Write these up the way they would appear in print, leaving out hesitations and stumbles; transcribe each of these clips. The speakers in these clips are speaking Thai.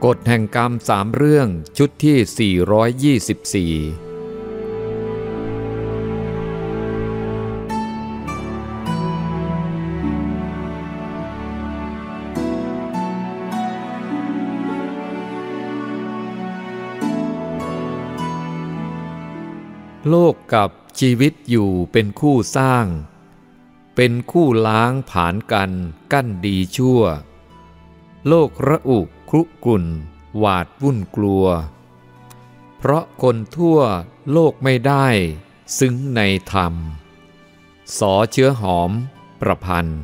กฎแห่งกรรม3 เรื่องชุดที่424โลกกับชีวิตอยู่เป็นคู่สร้างเป็นคู่ล้างผานกันกั้นดีชั่วโลกระอุครุกุ่นหวาดวุ่นกลัวเพราะคนทั่วโลกไม่ได้ซึ้งในธรรมสอเชื้อหอมประพันธ์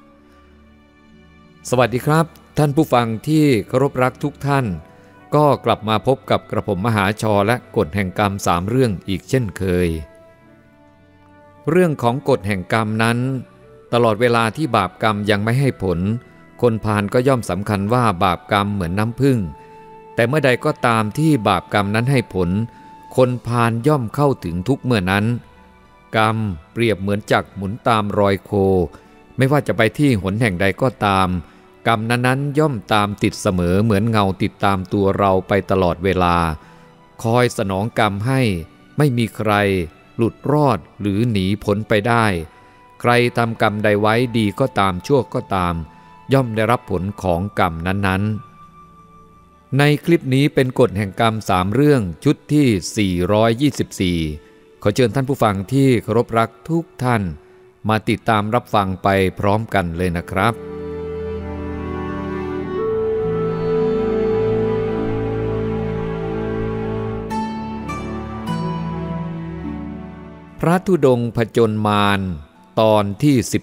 สวัสดีครับท่านผู้ฟังที่เคารพรักทุกท่านก็กลับมาพบกับกระผมมหาชรและกฎแห่งกรรม3 เรื่องอีกเช่นเคยเรื่องของกฎแห่งกรรมนั้นตลอดเวลาที่บาปกรรมยังไม่ให้ผลคนพาลก็ย่อมสำคัญว่าบาปกรรมเหมือนน้ำผึ้งแต่เมื่อใดก็ตามที่บาปกรรมนั้นให้ผลคนพาลย่อมเข้าถึงทุกเมื่อนั้นกรรมเปรียบเหมือนจักรหมุนตามรอยโคไม่ว่าจะไปที่หนแห่งใดก็ตามกรรมนั้นย่อมตามติดเสมอเหมือนเงาติดตามตัวเราไปตลอดเวลาคอยสนองกรรมให้ไม่มีใครหลุดรอดหรือหนีพ้นไปได้ใครทำกรรมใดไว้ดีก็ตามชั่วก็ตามย่อมได้รับผลของกรรมนั้นๆในคลิปนี้เป็นกฎแห่งกรรม3 เรื่องชุดที่424ขอเชิญท่านผู้ฟังที่เคารพรักทุกท่านมาติดตามรับฟังไปพร้อมกันเลยนะครับพระธุดงค์ผจญมารตอนที่12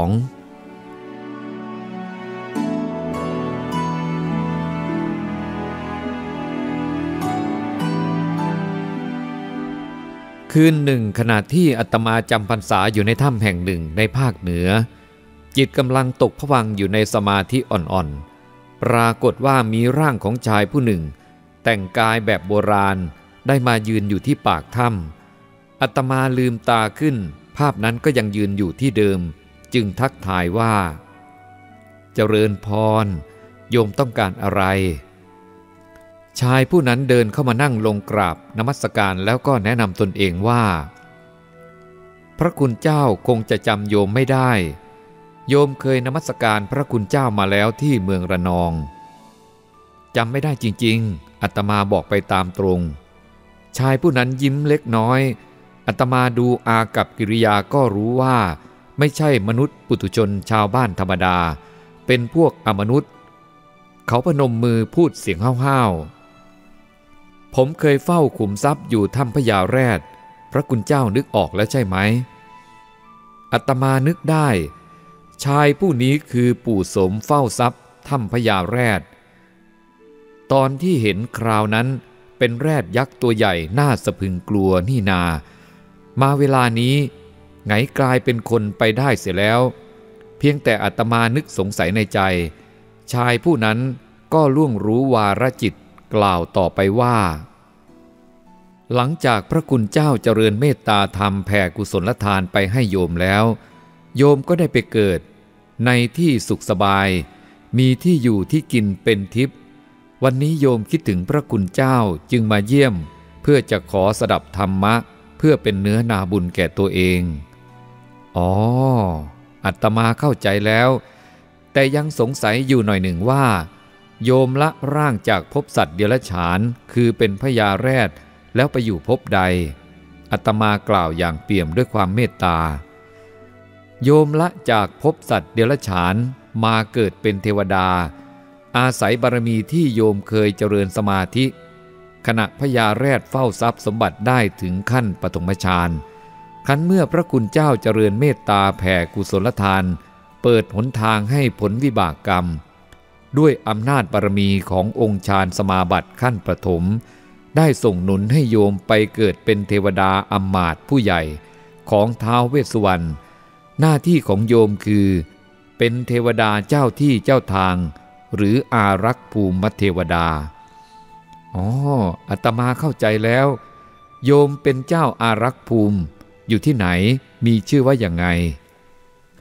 คืนหนึ่งขณะที่อาตมาจำพรรษาอยู่ในถ้ำแห่งหนึ่งในภาคเหนือจิตกำลังตกผวังค์อยู่ในสมาธิอ่อนๆปรากฏว่ามีร่างของชายผู้หนึ่งแต่งกายแบบโบราณได้มายืนอยู่ที่ปากถ้ำอาตมาลืมตาขึ้นภาพนั้นก็ยังยืนอยู่ที่เดิมจึงทักทายว่าเจริญพรโยมต้องการอะไรชายผู้นั้นเดินเข้ามานั่งลงกราบนมัสการแล้วก็แนะนำตนเองว่าพระคุณเจ้าคงจะจำโยมไม่ได้โยมเคยนมัสการพระคุณเจ้ามาแล้วที่เมืองระนองจำไม่ได้จริงๆอาตมาบอกไปตามตรงชายผู้นั้นยิ้มเล็กน้อยอาตมาดูอากับกิริยาก็รู้ว่าไม่ใช่มนุษย์ปุถุชนชาวบ้านธรรมดาเป็นพวกอมนุษย์เขาพนมมือพูดเสียงห้าวๆผมเคยเฝ้าขุมทรัพย์อยู่ถ้ำพญาแรดพระคุณเจ้านึกออกแล้วใช่ไหมอาตมานึกได้ชายผู้นี้คือปู่สมเฝ้าทรัพย์ถ้ำพญาแรดตอนที่เห็นคราวนั้นเป็นแรดยักษ์ตัวใหญ่น่าสะพรึงกลัวนี่นามาเวลานี้ไงกลายเป็นคนไปได้เสียแล้วเพียงแต่อาตมานึกสงสัยในใจชายผู้นั้นก็ล่วงรู้วารจิตกล่าวต่อไปว่าหลังจากพระคุณเจ้าเจริญเมตตาธรรมแผ่กุศลทานไปให้โยมแล้วโยมก็ได้ไปเกิดในที่สุขสบายมีที่อยู่ที่กินเป็นทิพย์วันนี้โยมคิดถึงพระคุณเจ้าจึงมาเยี่ยมเพื่อจะขอสดับธรรมะเพื่อเป็นเนื้อนาบุญแก่ตัวเองอ๋ออาตมาเข้าใจแล้วแต่ยังสงสัยอยู่หน่อยหนึ่งว่าโยมละร่างจากภพสัตว์เดรัจฉานคือเป็นพญาแรดแล้วไปอยู่ภพใดอาตมากล่าวอย่างเปี่ยมด้วยความเมตตาโยมละจากภพสัตว์เดรัจฉานมาเกิดเป็นเทวดาอาศัยบารมีที่โยมเคยเจริญสมาธิขณะพญาแรดเฝ้าทรัพย์สมบัติได้ถึงขั้นปฐมฌานครั้นเมื่อพระคุณเจ้าเจริญเมตตาแผ่กุศลทานเปิดหนทางให้ผลวิบากกรรมด้วยอำนาจบารมีขององค์ฌานสมาบัติขั้นปฐมได้ส่งหนุนให้โยมไปเกิดเป็นเทวดาอำมาตย์ผู้ใหญ่ของท้าวเวสสุวรรณหน้าที่ของโยมคือเป็นเทวดาเจ้าที่เจ้าทางหรืออารักษ์ภูมิเทวดาอ๋ออาตมาเข้าใจแล้วโยมเป็นเจ้าอารักษ์ภูมิอยู่ที่ไหนมีชื่อว่าอย่างไง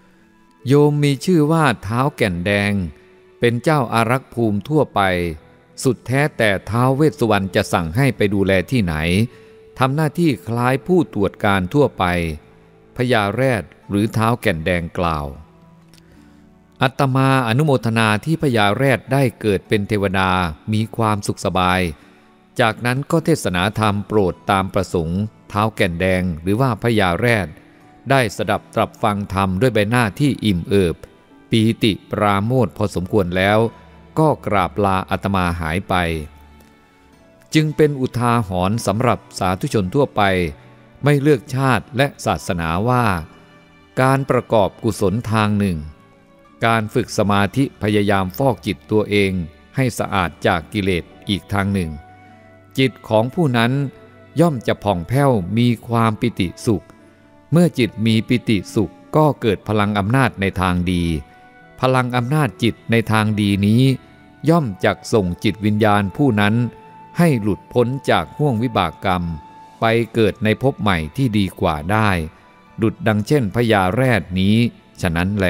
โยมมีชื่อว่าท้าวแก่นแดงเป็นเจ้าอารักษ์ภูมิทั่วไปสุดแท้แต่ท้าวเวสสุวรรณจะสั่งให้ไปดูแลที่ไหนทำหน้าที่คล้ายผู้ตรวจการทั่วไปพญาแรดหรือท้าวแก่นแดงกล่าวอาตมาอนุโมทนาที่พญาแรดได้เกิดเป็นเทวดามีความสุขสบายจากนั้นก็เทศนาธรรมโปรดตามประสงค์ท้าวแก่นแดงหรือว่าพญาแรดได้สดับตรับฟังธรรมด้วยใบหน้าที่อิ่มเอิบปีติปราโมทย์พอสมควรแล้วก็กราบลาอาตมาหายไปจึงเป็นอุทาหรณ์สำหรับสาธุชนทั่วไปไม่เลือกชาติและศาสนาว่าการประกอบกุศลทางหนึ่งการฝึกสมาธิพยายามฟอกจิตตัวเองให้สะอาดจากกิเลสอีกทางหนึ่งจิตของผู้นั้นย่อมจะผ่องแผ้วมีความปิติสุขเมื่อจิตมีปิติสุขก็เกิดพลังอำนาจในทางดีพลังอำนาจจิตในทางดีนี้ย่อมจักส่งจิตวิญญาณผู้นั้นให้หลุดพ้นจากห่วงวิบากกรรมไปเกิดในภพใหม่ที่ดีกว่าได้ดุจดังเช่นพญาแรดนี้ฉะนั้นแล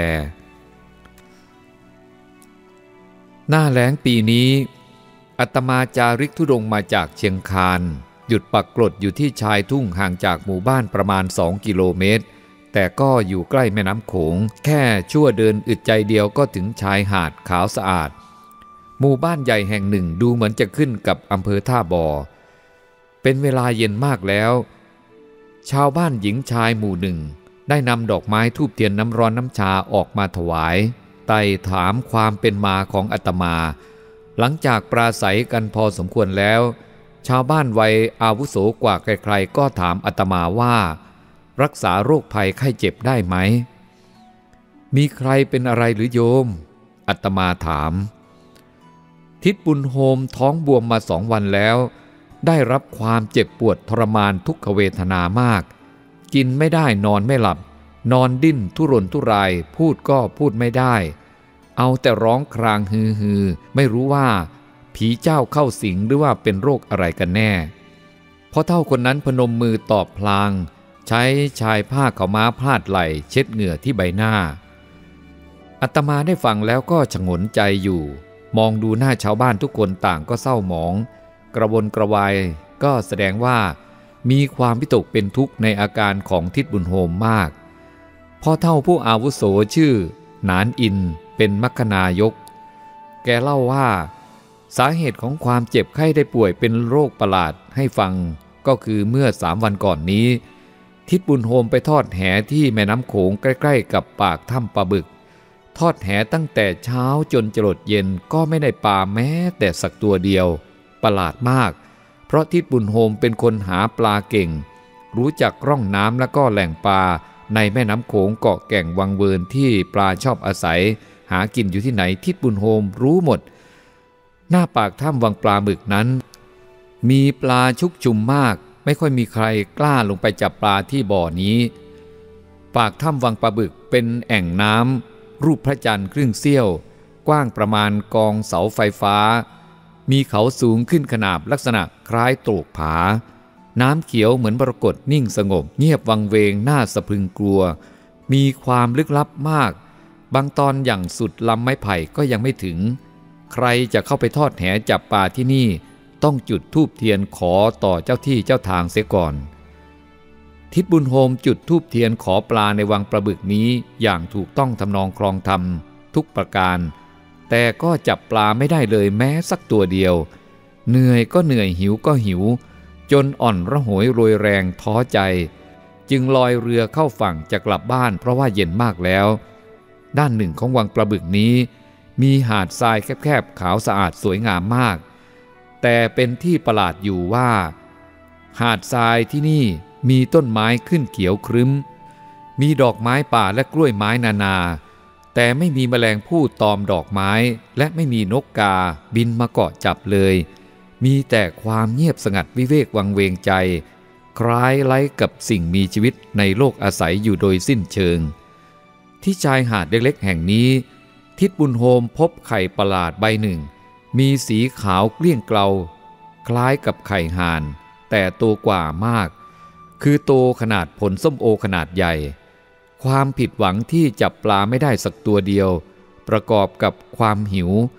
หน้าแล้งปีนี้อาตมาจาริกธุดงค์มาจากเชียงคานหยุดปักกรดอยู่ที่ชายทุ่งห่างจากหมู่บ้านประมาณ2 กิโลเมตรแต่ก็อยู่ใกล้แม่น้ำโขงแค่ชั่วเดินอึดใจเดียวก็ถึงชายหาดขาวสะอาดหมู่บ้านใหญ่แห่งหนึ่งดูเหมือนจะขึ้นกับอำเภอท่าบ่อเป็นเวลาเย็นมากแล้วชาวบ้านหญิงชายหมู่หนึ่งได้นำดอกไม้ธูปเทียนน้ำร้อนน้ำชาออกมาถวายไต่ถามความเป็นมาของอาตมาหลังจากปราศัยกันพอสมควรแล้วชาวบ้านวัยอาวุโสกว่าใครๆก็ถามอาตมาว่ารักษาโรคภัยไข้เจ็บได้ไหมมีใครเป็นอะไรหรือโยมอาตมาถามทิศบุญโฮมท้องบวมมา2 วันแล้วได้รับความเจ็บปวดทรมานทุกขเวทนามากกินไม่ได้นอนไม่หลับนอนดิ้นทุรนทุรายพูดก็พูดไม่ได้เอาแต่ร้องครางฮือไม่รู้ว่าผีเจ้าเข้าสิงหรือว่าเป็นโรคอะไรกันแน่พ่อเฒ่าคนนั้นพนมมือตอบพลางใช้ชายผ้าขาวม้าพาดไหล่เช็ดเหงื่อที่ใบหน้าอาตมาได้ฟังแล้วก็ฉงนใจอยู่มองดูหน้าชาวบ้านทุกคนต่างก็เศร้าหมองกระวนกระวายก็แสดงว่ามีความวิตกเป็นทุกข์ในอาการของทิศบุญโฮมมากพ่อเฒ่าผู้อาวุโสชื่อหนานอินเป็นมัคคณายกแกเล่าว่าสาเหตุของความเจ็บไข้ได้ป่วยเป็นโรคประหลาดให้ฟังก็คือเมื่อ3 วันก่อนนี้ทิศบุญโฮมไปทอดแหที่แม่น้ำโขงใกล้ๆกับปากถ้ำปลาบึกทอดแหตั้งแต่เช้าจนจรดเย็นก็ไม่ได้ปลาแม้แต่สักตัวเดียวประหลาดมากเพราะทิศบุญโฮมเป็นคนหาปลาเก่งรู้จักร่องน้ำและก็แหล่งปลาในแม่น้ำโขงเกาะแก่งวังเวิร์นที่ปลาชอบอาศัยหากินอยู่ที่ไหนทิศบุญโฮมรู้หมดหน้าปากถ้ำวังปลาหมึกนั้นมีปลาชุกชุมมากไม่ค่อยมีใครกล้าลงไปจับปลาที่บ่อนี้ปากถ้ำวังปลาบึกเป็นแอ่งน้ำรูปพระจันทร์ครึ่งเสี้ยวกว้างประมาณกองเสาไฟฟ้ามีเขาสูงขึ้นขนาบลักษณะคล้ายโตกผาน้ำเขียวเหมือนมรกตนิ่งสงบเงียบวังเวงน่าสะพรึงกลัวมีความลึกลับมากบางตอนอย่างสุดลำไม้ไผ่ก็ยังไม่ถึงใครจะเข้าไปทอดแหจับปลาที่นี่ต้องจุดธูปเทียนขอต่อเจ้าที่เจ้าทางเสียก่อนทิศบุญโฮมจุดธูปเทียนขอปลาในวังปลาบึกนี้อย่างถูกต้องทำนองครองธรรมทุกประการแต่ก็จับปลาไม่ได้เลยแม้สักตัวเดียวเหนื่อยก็เหนื่อยหิวก็หิวจนอ่อนระหวยโรยแรงท้อใจจึงลอยเรือเข้าฝั่งจะกลับบ้านเพราะว่าเย็นมากแล้วด้านหนึ่งของวังปลาบึกนี้มีหาดทรายแคบๆขาวสะอาดสวยงามมากแต่เป็นที่ประหลาดอยู่ว่าหาดทรายที่นี่มีต้นไม้ขึ้นเขียวครึ้มมีดอกไม้ป่าและกล้วยไม้นานาแต่ไม่มีแมลงผู้ตอมดอกไม้และไม่มีนกกาบินมาเกาะจับเลยมีแต่ความเงียบสงัดวิเวกวังเวงใจคล้ายไล้กับสิ่งมีชีวิตในโลกอาศัยอยู่โดยสิ้นเชิงที่ชายหาดเล็กๆแห่งนี้ทิศบุญโฮมพบไข่ประหลาดใบหนึ่งมีสีขาวเกลี้ยงเกลาคล้ายกับไข่ห่านแต่โตกว่ามากคือโตขนาดผลส้มโอขนาดใหญ่ความผิดหวังที่จับปลาไม่ได้สักตัวเดียวประกอบกับความหิวท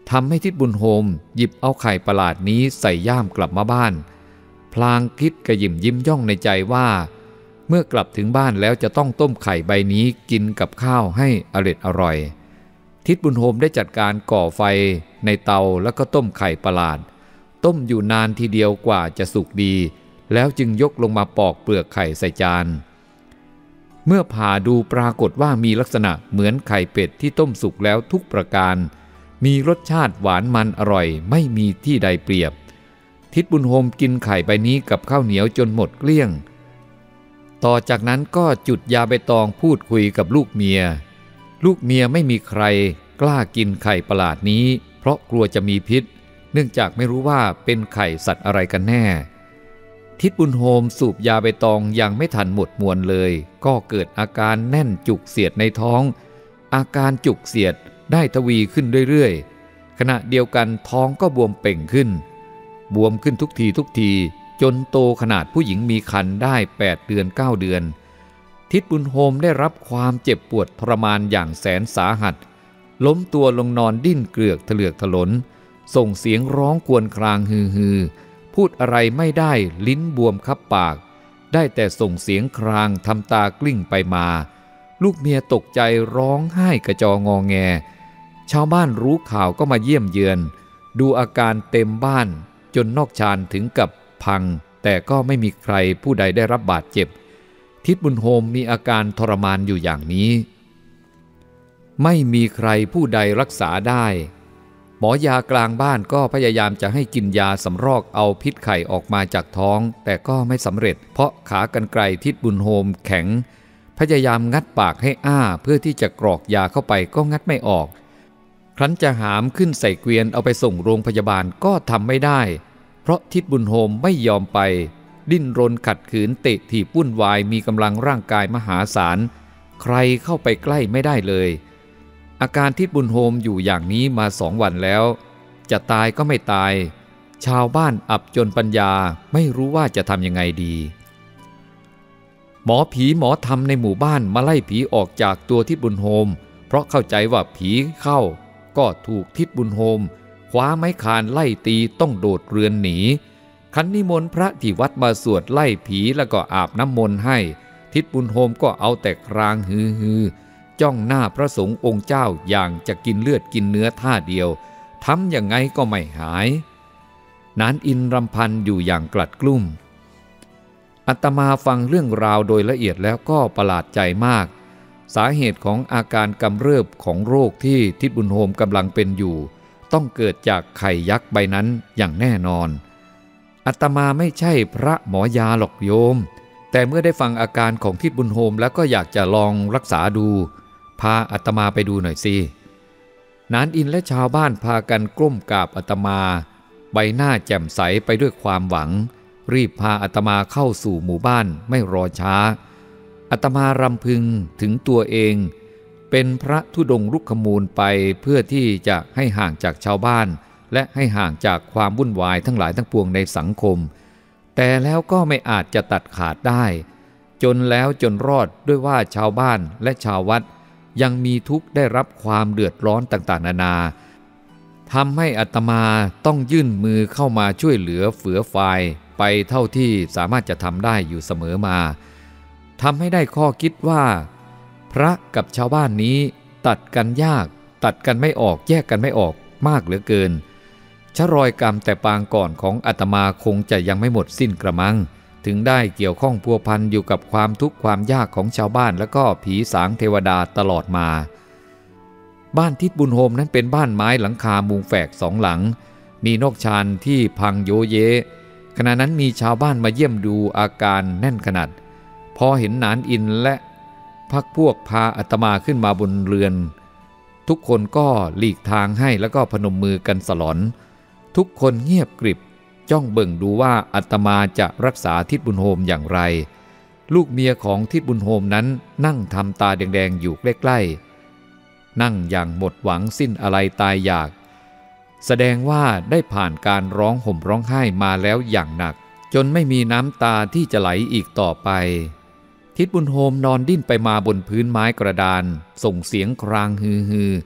ทำให้ทิดบุญโฮมหยิบเอาไข่ประหลาดนี้ใส่ย่ามกลับมาบ้านพลางคิดกระหยิ่มยิ้มย่องในใจว่าเมื่อกลับถึงบ้านแล้วจะต้องต้มไข่ใบนี้กินกับข้าวให้อร่อยทิดบุญโฮมได้จัดการก่อไฟในเตาแล้วก็ต้มไข่ประหลาดต้มอยู่นานทีเดียวกว่าจะสุกดีแล้วจึงยกลงมาปอกเปลือกไข่ใส่จานเมื่อผ่าดูปรากฏว่ามีลักษณะเหมือนไข่เป็ดที่ต้มสุกแล้วทุกประการมีรสชาติหวานมันอร่อยไม่มีที่ใดเปรียบทิดบุญโฮมกินไข่ใบนี้กับข้าวเหนียวจนหมดเกลี้ยงต่อจากนั้นก็จุดยาใบตองพูดคุยกับลูกเมียไม่มีใครกล้ากินไข่ประหลาดนี้เพราะกลัวจะมีพิษเนื่องจากไม่รู้ว่าเป็นไข่สัตว์อะไรกันแน่ทิดบุญโฮมสูบยาใบตองยังไม่ทันหมดมวลเลยก็เกิดอาการแน่นจุกเสียดในท้องอาการจุกเสียดได้ทวีขึ้นเรื่อยๆขณะเดียวกันท้องก็บวมเป่งขึ้นทุกทีจนโตขนาดผู้หญิงมีครรภ์ได้8 เดือน 9 เดือนทิดบุญโฮมได้รับความเจ็บปวดทรมานอย่างแสนสาหัสล้มตัวลงนอนดิ้นเกลือกเถลือกถลนส่งเสียงร้องครวญครางฮือพูดอะไรไม่ได้ลิ้นบวมคับปากได้แต่ส่งเสียงครางทำตากลิ้งไปมาลูกเมียตกใจร้องไห้กระจองอแงชาวบ้านรู้ข่าวก็มาเยี่ยมเยือนดูอาการเต็มบ้านจนนอกชานถึงกับพังแต่ก็ไม่มีใครผู้ใดได้รับบาดเจ็บทิดบุญโฮมมีอาการทรมานอยู่อย่างนี้ไม่มีใครผู้ใดรักษาได้หมอยากลางบ้านก็พยายามจะให้กินยาสำรอกเอาพิษไข่ออกมาจากท้องแต่ก็ไม่สำเร็จเพราะขากรรไกรทิดบุญโฮมแข็งพยายามงัดปากให้อ้าเพื่อที่จะกรอกยาเข้าไปก็งัดไม่ออกครั้นจะหามขึ้นใส่เกวียนเอาไปส่งโรงพยาบาลก็ทำไม่ได้เพราะทิดบุญโฮมไม่ยอมไปดิ้นรนขัดขืนเตะถีบวุ่นวายมีกำลังร่างกายมหาศาลใครเข้าไปใกล้ไม่ได้เลยอาการทิดบุญโฮมอยู่อย่างนี้มา2 วันแล้วจะตายก็ไม่ตายชาวบ้านอับจนปัญญาไม่รู้ว่าจะทำยังไงดีหมอผีหมอธรรมในหมู่บ้านมาไล่ผีออกจากตัวทิดบุญโฮมเพราะเข้าใจว่าผีเข้าก็ถูกทิดบุญโฮมคว้าไม้คานไล่ตีต้องโดดเรือนหนีขันนิมนต์พระที่วัดมาสวดไล่ผีแล้วก็อาบน้ำมนต์ให้ทิดบุญโฮมก็เอาแต่ครางฮือจ้องหน้าพระสงฆ์องค์เจ้าอย่างจะกินเลือดกินเนื้อท่าเดียวทำอย่างไงก็ไม่หายนานอินรำพันอยู่อย่างกลัดกลุ้มอาตมาฟังเรื่องราวโดยละเอียดแล้วก็ประหลาดใจมากสาเหตุของอาการกำเริบของโรคที่ทิดบุญโฮมกำลังเป็นอยู่ต้องเกิดจากไข่ยักษ์ใบนั้นอย่างแน่นอนอาตมาไม่ใช่พระหมอยาหรอกโยมแต่เมื่อได้ฟังอาการของทิดบุญโฮมแล้วก็อยากจะลองรักษาดูพาอาตมาไปดูหน่อยสินานอินและชาวบ้านพากันก้มกราบอาตมาใบหน้าแจ่มใสไปด้วยความหวังรีบพาอาตมาเข้าสู่หมู่บ้านไม่รอช้าอาตมารำพึงถึงตัวเองเป็นพระธุดงค์รุกขมูลไปเพื่อที่จะให้ห่างจากชาวบ้านและให้ห่างจากความวุ่นวายทั้งหลายทั้งปวงในสังคมแต่แล้วก็ไม่อาจจะตัดขาดได้จนแล้วจนรอดด้วยว่าชาวบ้านและชาววัดยังมีทุกข์ได้รับความเดือดร้อนต่างๆนานาทำให้อาตมาต้องยื่นมือเข้ามาช่วยเหลือเฟือฟายไปเท่าที่สามารถจะทำได้อยู่เสมอมาทำให้ได้ข้อคิดว่าพระกับชาวบ้านนี้ตัดกันยากตัดกันไม่ออกแยกกันไม่ออกมากเหลือเกินชะรอยกรรมแต่ปางก่อนของอาตมาคงจะยังไม่หมดสิ้นกระมังถึงได้เกี่ยวข้องพัวพันอยู่กับความทุกข์ความยากของชาวบ้านและก็ผีสางเทวดาตลอดมาบ้านทิดบุญโฮมนั้นเป็นบ้านไม้หลังคามุงแฝก2 หลังมีนอกชานที่พังโยเยขณะนั้นมีชาวบ้านมาเยี่ยมดูอาการแน่นขนาดพอเห็นนานอินและพักพวกพาอาตมาขึ้นมาบนเรือนทุกคนก็หลีกทางให้แล้วก็พนมมือกันสลอนทุกคนเงียบกริบจ้องเบิ่งดูว่าอาตมาจะรักษาทิดบุญโฮมอย่างไรลูกเมียของทิดบุญโฮมนั้นนั่งทำตาแดงๆอยู่ใกล้ๆนั่งอย่างหมดหวังสิ้นอะไรตายอยากแสดงว่าได้ผ่านการร้องห่มร้องไห้มาแล้วอย่างหนักจนไม่มีน้ำตาที่จะไหลอีกต่อไปทิดบุญโฮมนอนดิ้นไปมาบนพื้นไม้กระดานส่งเสียงครางฮือ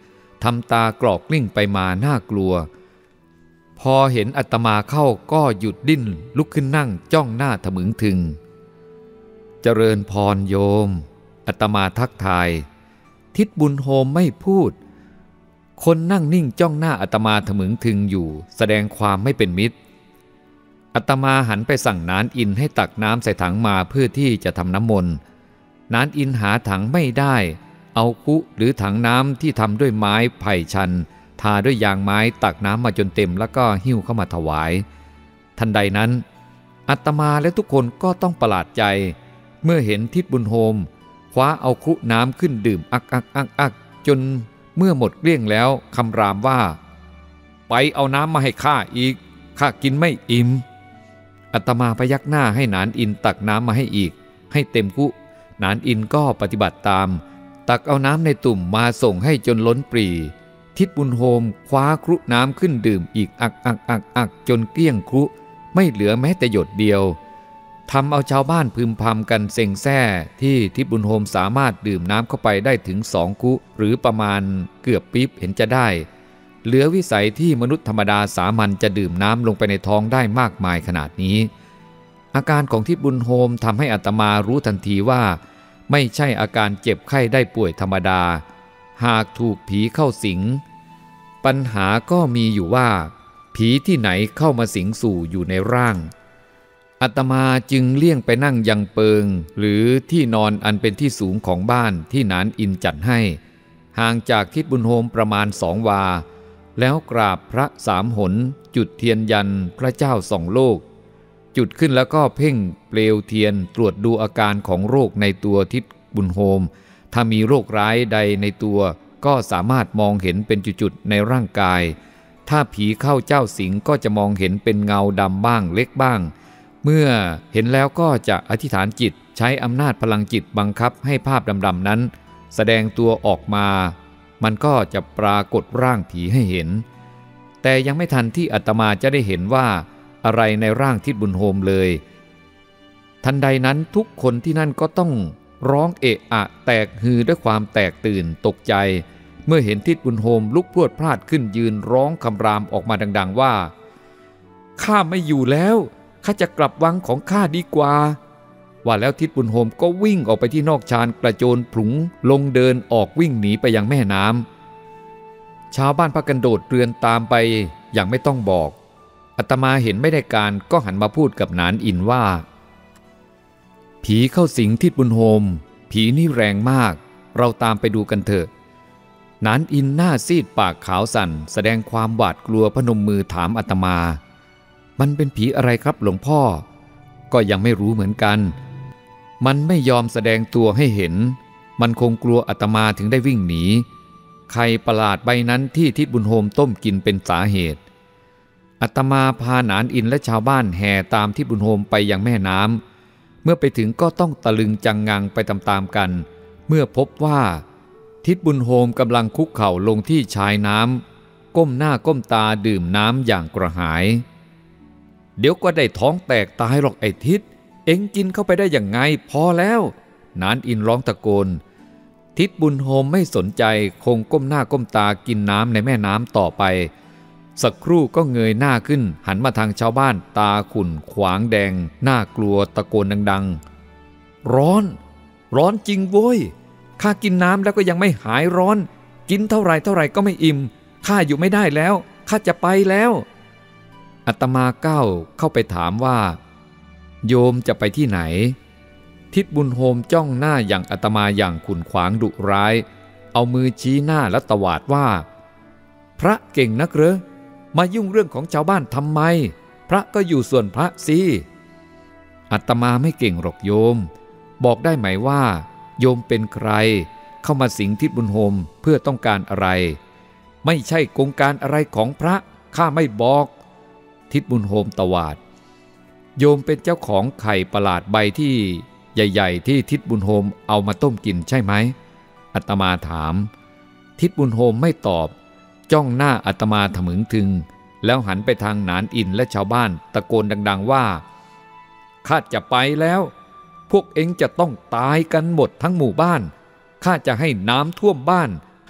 ทำตากรอกกลิ้งไปมาน่ากลัวพอเห็นอาตมาเข้าก็หยุดดิ้นลุกขึ้นนั่งจ้องหน้าทะมึงถึงเจริญพรโยมอาตมาทักทายทิศบุญโฮมไม่พูดคนนั่งนิ่งจ้องหน้าอาตมาทะมึงถึงอยู่แสดงความไม่เป็นมิตรอาตมาหันไปสั่งนานอินให้ตักน้ำใส่ถังมาเพื่อที่จะทำน้ำมนต์นานอินหาถังไม่ได้เอาคุหรือถังน้ำที่ทำด้วยไม้ไผ่ชันทาด้วยยางไม้ตักน้ำมาจนเต็มแล้วก็หิ้วเข้ามาถวายทันใดนั้นอาตมาและทุกคนก็ต้องประหลาดใจเมื่อเห็นทิศบุญโฮมคว้าเอาคุน้ำขึ้นดื่มอักจนเมื่อหมดเกลี้ยงแล้วคำรามว่าไปเอาน้ำมาให้ข้าอีกข้ากินไม่อิ่มอาตมาพยักหน้าให้นานอินตักน้ำมาให้อีกให้เต็มคุนานอินก็ปฏิบัติตามตักเอาน้ำในตุ่มมาส่งให้จนล้นปรีทิศบุญโฮมคว้าครุน้ำขึ้นดื่มอีกอักจนเกลี้ยงครุไม่เหลือแม้แต่หยดเดียวทำเอาชาวบ้านพึมพำกันเซ็งแซ่ที่ทิศบุญโฮมสามารถดื่มน้ำเข้าไปได้ถึง2 คุหรือประมาณเกือบปิ๊บเห็นจะได้เหลือวิสัยที่มนุษย์ธรรมดาสามัญจะดื่มน้ำลงไปในท้องได้มากมายขนาดนี้อาการของทิศบุญโฮมทำให้อาตมารู้ทันทีว่าไม่ใช่อาการเจ็บไข้ได้ป่วยธรรมดาหากถูกผีเข้าสิงปัญหาก็มีอยู่ว่าผีที่ไหนเข้ามาสิงสู่อยู่ในร่างอาตมาจึงเลี่ยงไปนั่งยังเปิงหรือที่นอนอันเป็นที่สูงของบ้านที่นานอินจัดให้ห่างจากทิศบุญโฮมประมาณ2 วาแล้วกราบพระ3 หนจุดเทียนยันพระเจ้า2 โลกจุดขึ้นแล้วก็เพ่งเปลวเทียนตรวจดูอาการของโรคในตัวทิศบุญโฮมถ้ามีโรคร้ายใดในตัวก็สามารถมองเห็นเป็นจุดๆในร่างกายถ้าผีเข้าเจ้าสิงก็จะมองเห็นเป็นเงาดำบ้างเล็กบ้างเมื่อเห็นแล้วก็จะอธิษฐานจิตใช้อำนาจพลังจิตบังคับให้ภาพดำๆนั้นแสดงตัวออกมามันก็จะปรากฏร่างผีให้เห็นแต่ยังไม่ทันที่อาตมาจะได้เห็นว่าอะไรในร่างทิศบุญโฮมเลยทันใดนั้นทุกคนที่นั่นก็ต้องร้องเอะอะแตกฮือด้วยความแตกตื่นตกใจเมื่อเห็นทิศบุญโฮมลุกพรวดพลาดขึ้นยืนร้องคำรามออกมาดังๆว่าข้าไม่อยู่แล้วข้าจะกลับวังของข้าดีกว่าว่าแล้วทิศบุญโฮมก็วิ่งออกไปที่นอกชานกระโจนผุงลงเดินออกวิ่งหนีไปยังแม่น้ำชาวบ้านพากันโดดเรือนตามไปอย่างไม่ต้องบอกอาตมาเห็นไม่ได้การก็หันมาพูดกับนานอินว่าผีเข้าสิงทิศบุญโฮมผีนี่แรงมากเราตามไปดูกันเถอะนานอินหน้าซีดปากขาวสั่นแสดงความหวาดกลัวพนมมือถามอาตมามันเป็นผีอะไรครับหลวงพ่อก็ยังไม่รู้เหมือนกันมันไม่ยอมแสดงตัวให้เห็นมันคงกลัวอาตมาถึงได้วิ่งหนีไข่ประหลาดใบนั้นที่ทิศบุญโฮมต้มกินเป็นสาเหตุอาตมาพาหนานอินและชาวบ้านแห่ตามทิศบุญโฮมไปยังแม่น้ำเมื่อไปถึงก็ต้องตะลึงจังงังไปตามๆกันเมื่อพบว่าทิศบุญโฮมกำลังคุกเข่าลงที่ชายน้ำก้มหน้าก้มตาดื่มน้ำอย่างกระหายเดี๋ยวก็ได้ท้องแตกตายหรอกไอ้ทิศเอ็งกินเข้าไปได้อย่างไงพอแล้วนานอินร้องตะโกนทิศบุญโฮมไม่สนใจคงก้มหน้าก้มตากินน้ำในแม่น้ำต่อไปสักครู่ก็เงยหน้าขึ้นหันมาทางชาวบ้านตาขุ่นขวางแดงน่ากลัวตะโกนดังๆร้อนจริงโว้ยข้ากินน้ำแล้วก็ยังไม่หายร้อนกินเท่าไรก็ไม่อิ่มข้าอยู่ไม่ได้แล้วข้าจะไปแล้วอาตมาก้าวเข้าไปถามว่าโยมจะไปที่ไหนทิศบุญโฮมจ้องหน้าอย่างอาตมาอย่างขุ่นขวางดุร้ายเอามือชี้หน้าและตวาดว่าพระเก่งนักเหรอมายุ่งเรื่องของชาวบ้านทำไมพระก็อยู่ส่วนพระสิอาตมาไม่เก่งหรอกโยมบอกได้ไหมว่าโยมเป็นใครเข้ามาสิงทิศบุญโฮมเพื่อต้องการอะไรไม่ใช่โครงการอะไรของพระข้าไม่บอกทิศบุญโฮมตวาดโยมเป็นเจ้าของไข่ประหลาดใบที่ใหญ่ๆที่ทิศบุญโฮมเอามาต้มกินใช่ไหมอาตมาถามทิศบุญโฮมไม่ตอบจ้องหน้าอาตมาทะมึงถึงแล้วหันไปทางหนานอินและชาวบ้านตะโกนดังๆว่าข้าจะไปแล้วพวกเอ็งจะต้องตายกันหมดทั้งหมู่บ้านข้าจะให้น้ำท่วมบ้านใ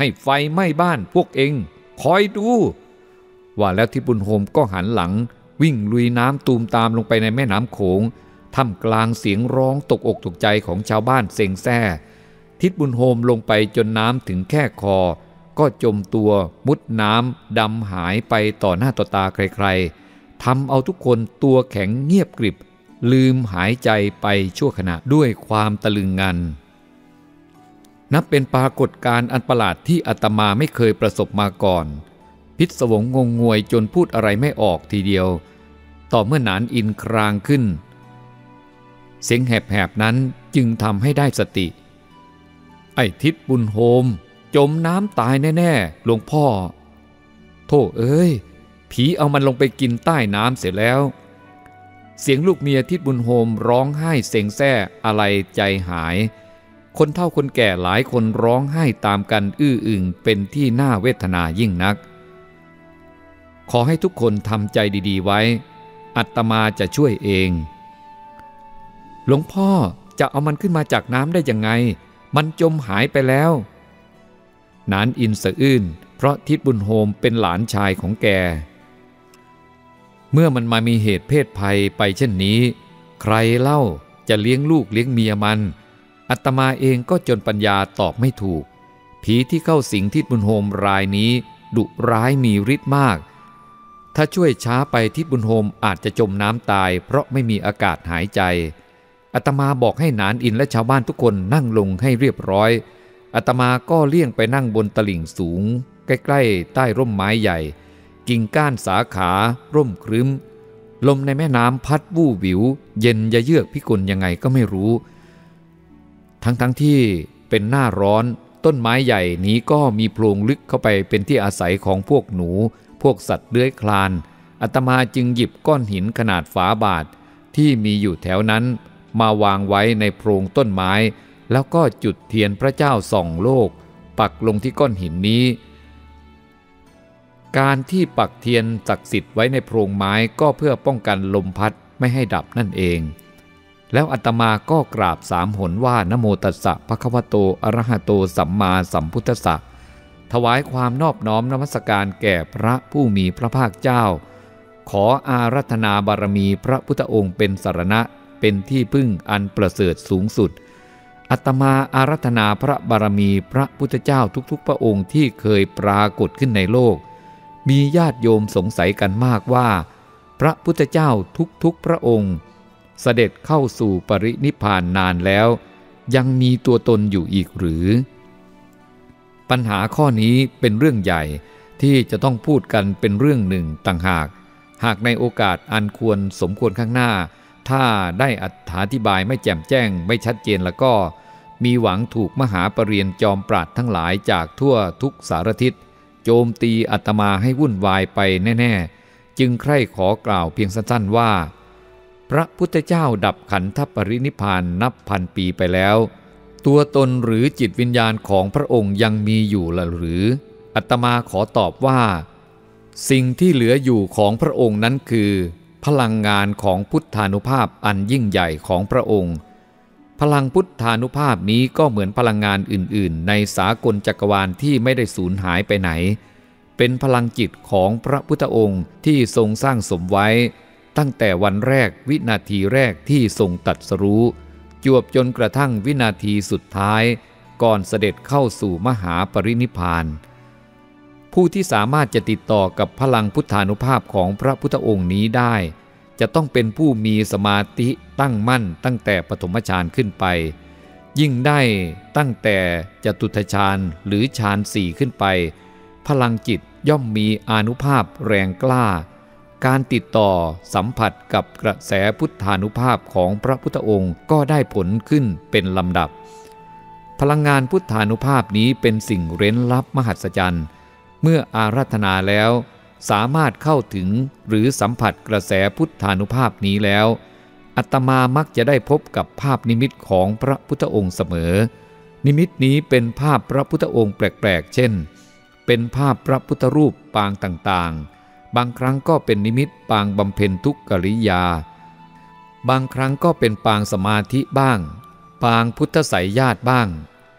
ให้ไฟไหม้บ้านพวกเองคอยดูว่าแล้วทิศบุญโฮมก็หันหลังวิ่งลุยน้ำตูมตามลงไปในแม่น้ำโขงท่ามกลางเสียงร้องตกอกตกใจของชาวบ้านเซ็งแซ่ทิศบุญโฮมลงไปจนน้ำถึงแค่คอก็จมตัวมุดน้ำดำหายไปต่อหน้าต่อตาใครๆทำเอาทุกคนตัวแข็งเงียบกริบลืมหายใจไปชั่วขณะด้วยความตะลึงงันนับเป็นปรากฏการณ์อันประหลาดที่อาตมาไม่เคยประสบมาก่อนพิศวงงงงวยจนพูดอะไรไม่ออกทีเดียวต่อเมื่อหนานอินครางขึ้นเสียงแหบๆนั้นจึงทำให้ได้สติไอ้ทิศบุญโฮมจมน้ำตายแน่ๆหลวงพ่อโธ่เอ้ยผีเอามันลงไปกินใต้น้ำเสียแล้วเสียงลูกเมียทิศบุญโฮมร้องไห้เซ็งแซ่อะไรใจหายคนเฒ่าคนแก่หลายคนร้องไห้ตามกันอื้ออึงเป็นที่น่าเวทนายิ่งนักขอให้ทุกคนทำใจดีๆไว้อาตมาจะช่วยเองหลวงพ่อจะเอามันขึ้นมาจากน้ำได้ยังไงมันจมหายไปแล้วหนานอินสะอื้นเพราะทิศบุญโฮมเป็นหลานชายของแกเมื่อมันมามีเหตุเพศภัยไปเช่นนี้ใครเล่าจะเลี้ยงลูกเลี้ยงเมียมันอาตมาเองก็จนปัญญาตอบไม่ถูกผีที่เข้าสิงทิศบุญโฮมรายนี้ดุร้ายมีฤทธิ์มากถ้าช่วยช้าไปทิศบุญโฮมอาจจะจมน้ำตายเพราะไม่มีอากาศหายใจอาตมาบอกให้หนานอินและชาวบ้านทุกคนนั่งลงให้เรียบร้อยอาตมาก็เลี่ยงไปนั่งบนตลิ่งสูงใกล้ๆใต้ร่มไม้ใหญ่กิ่งก้านสาขาร่มครึ้มลมในแม่น้ำพัดวู่วิวเย็นยะเยือกพิกลยังไงก็ไม่รู้ทั้งที่เป็นหน้าร้อนต้นไม้ใหญ่นี้ก็มีโพรงลึกเข้าไปเป็นที่อาศัยของพวกหนูพวกสัตว์เลื้อยคลานอาตมาจึงหยิบก้อนหินขนาดฝาบาทที่มีอยู่แถวนั้นมาวางไว้ในโพรงต้นไม้แล้วก็จุดเทียนพระเจ้าส่องโลกปักลงที่ก้อนหินนี้การที่ปักเทียนศักดิ์สิทธิ์ไว้ในโพรงไม้ก็เพื่อป้องกันลมพัดไม่ให้ดับนั่นเองแล้วอาตมาก็กราบ3 หนว่านะโมตัสสะภะคะวะโตอะระหะโตสัมมาสัมพุทธัสสะถวายความนอบน้อมนมัสการแก่พระผู้มีพระภาคเจ้าขออาราธนาบารมีพระพุทธองค์เป็นสรณะเป็นที่พึ่งอันประเสริฐสูงสุดอาตมาอาราธนาพระบารมีพระพุทธเจ้าทุกๆพระองค์ที่เคยปรากฏขึ้นในโลกมีญาติโยมสงสัยกันมากว่าพระพุทธเจ้าทุกๆพระองค์เสด็จเข้าสู่ปรินิพพานนานแล้วยังมีตัวตนอยู่อีกหรือปัญหาข้อนี้เป็นเรื่องใหญ่ที่จะต้องพูดกันเป็นเรื่องหนึ่งต่างหากในโอกาสอันควรสมควรข้างหน้าถ้าได้อธิบายไม่แจ่มแจ้งไม่ชัดเจนแล้วก็มีหวังถูกมหาปรริญญาจอมปราชญ์ทั้งหลายจากทั่วทุกสารทิศโจมตีอาตมาให้วุ่นวายไปแน่ๆจึงใคร่ขอกล่าวเพียงสั้นๆว่าพระพุทธเจ้าดับขันธปรินิพพานนับพันปีไปแล้วตัวตนหรือจิตวิญญาณของพระองค์ยังมีอยู่หรืออาตมาขอตอบว่าสิ่งที่เหลืออยู่ของพระองค์นั้นคือพลังงานของพุทธานุภาพอันยิ่งใหญ่ของพระองค์พลังพุทธานุภาพนี้ก็เหมือนพลังงานอื่นๆในสากลจักรวาลที่ไม่ได้สูญหายไปไหนเป็นพลังจิตของพระพุทธองค์ที่ทรงสร้างสมไว้ตั้งแต่วันแรกวินาทีแรกที่ทรงตรัสรู้จวบจนกระทั่งวินาทีสุดท้ายก่อนเสด็จเข้าสู่มหาปรินิพพานผู้ที่สามารถจะติดต่อกับพลังพุทธานุภาพของพระพุทธองค์นี้ได้จะต้องเป็นผู้มีสมาธิตั้งมั่นตั้งแต่ปฐมฌานขึ้นไปยิ่งได้ตั้งแต่จตุตฌานหรือฌาน4ขึ้นไปพลังจิตย่อมมีอานุภาพแรงกล้าการติดต่อสัมผัสกับกระแสพุทธานุภาพของพระพุทธองค์ก็ได้ผลขึ้นเป็นลำดับพลังงานพุทธานุภาพนี้เป็นสิ่งเร้นลับมหัศจรรย์เมื่ออาราธนาแล้วสามารถเข้าถึงหรือสัมผัสกระแสพุทธานุภาพนี้แล้วอาตมามักจะได้พบกับภาพนิมิตของพระพุทธองค์เสมอนิมิตนี้เป็นภาพพระพุทธองค์แปลกๆเช่นเป็นภาพพระพุทธรูปปางต่างๆบางครั้งก็เป็นนิมิตปางบำเพ็ญทุกขกิริยาบางครั้งก็เป็นปางสมาธิบ้างปางพุทธไสยญาติบ้าง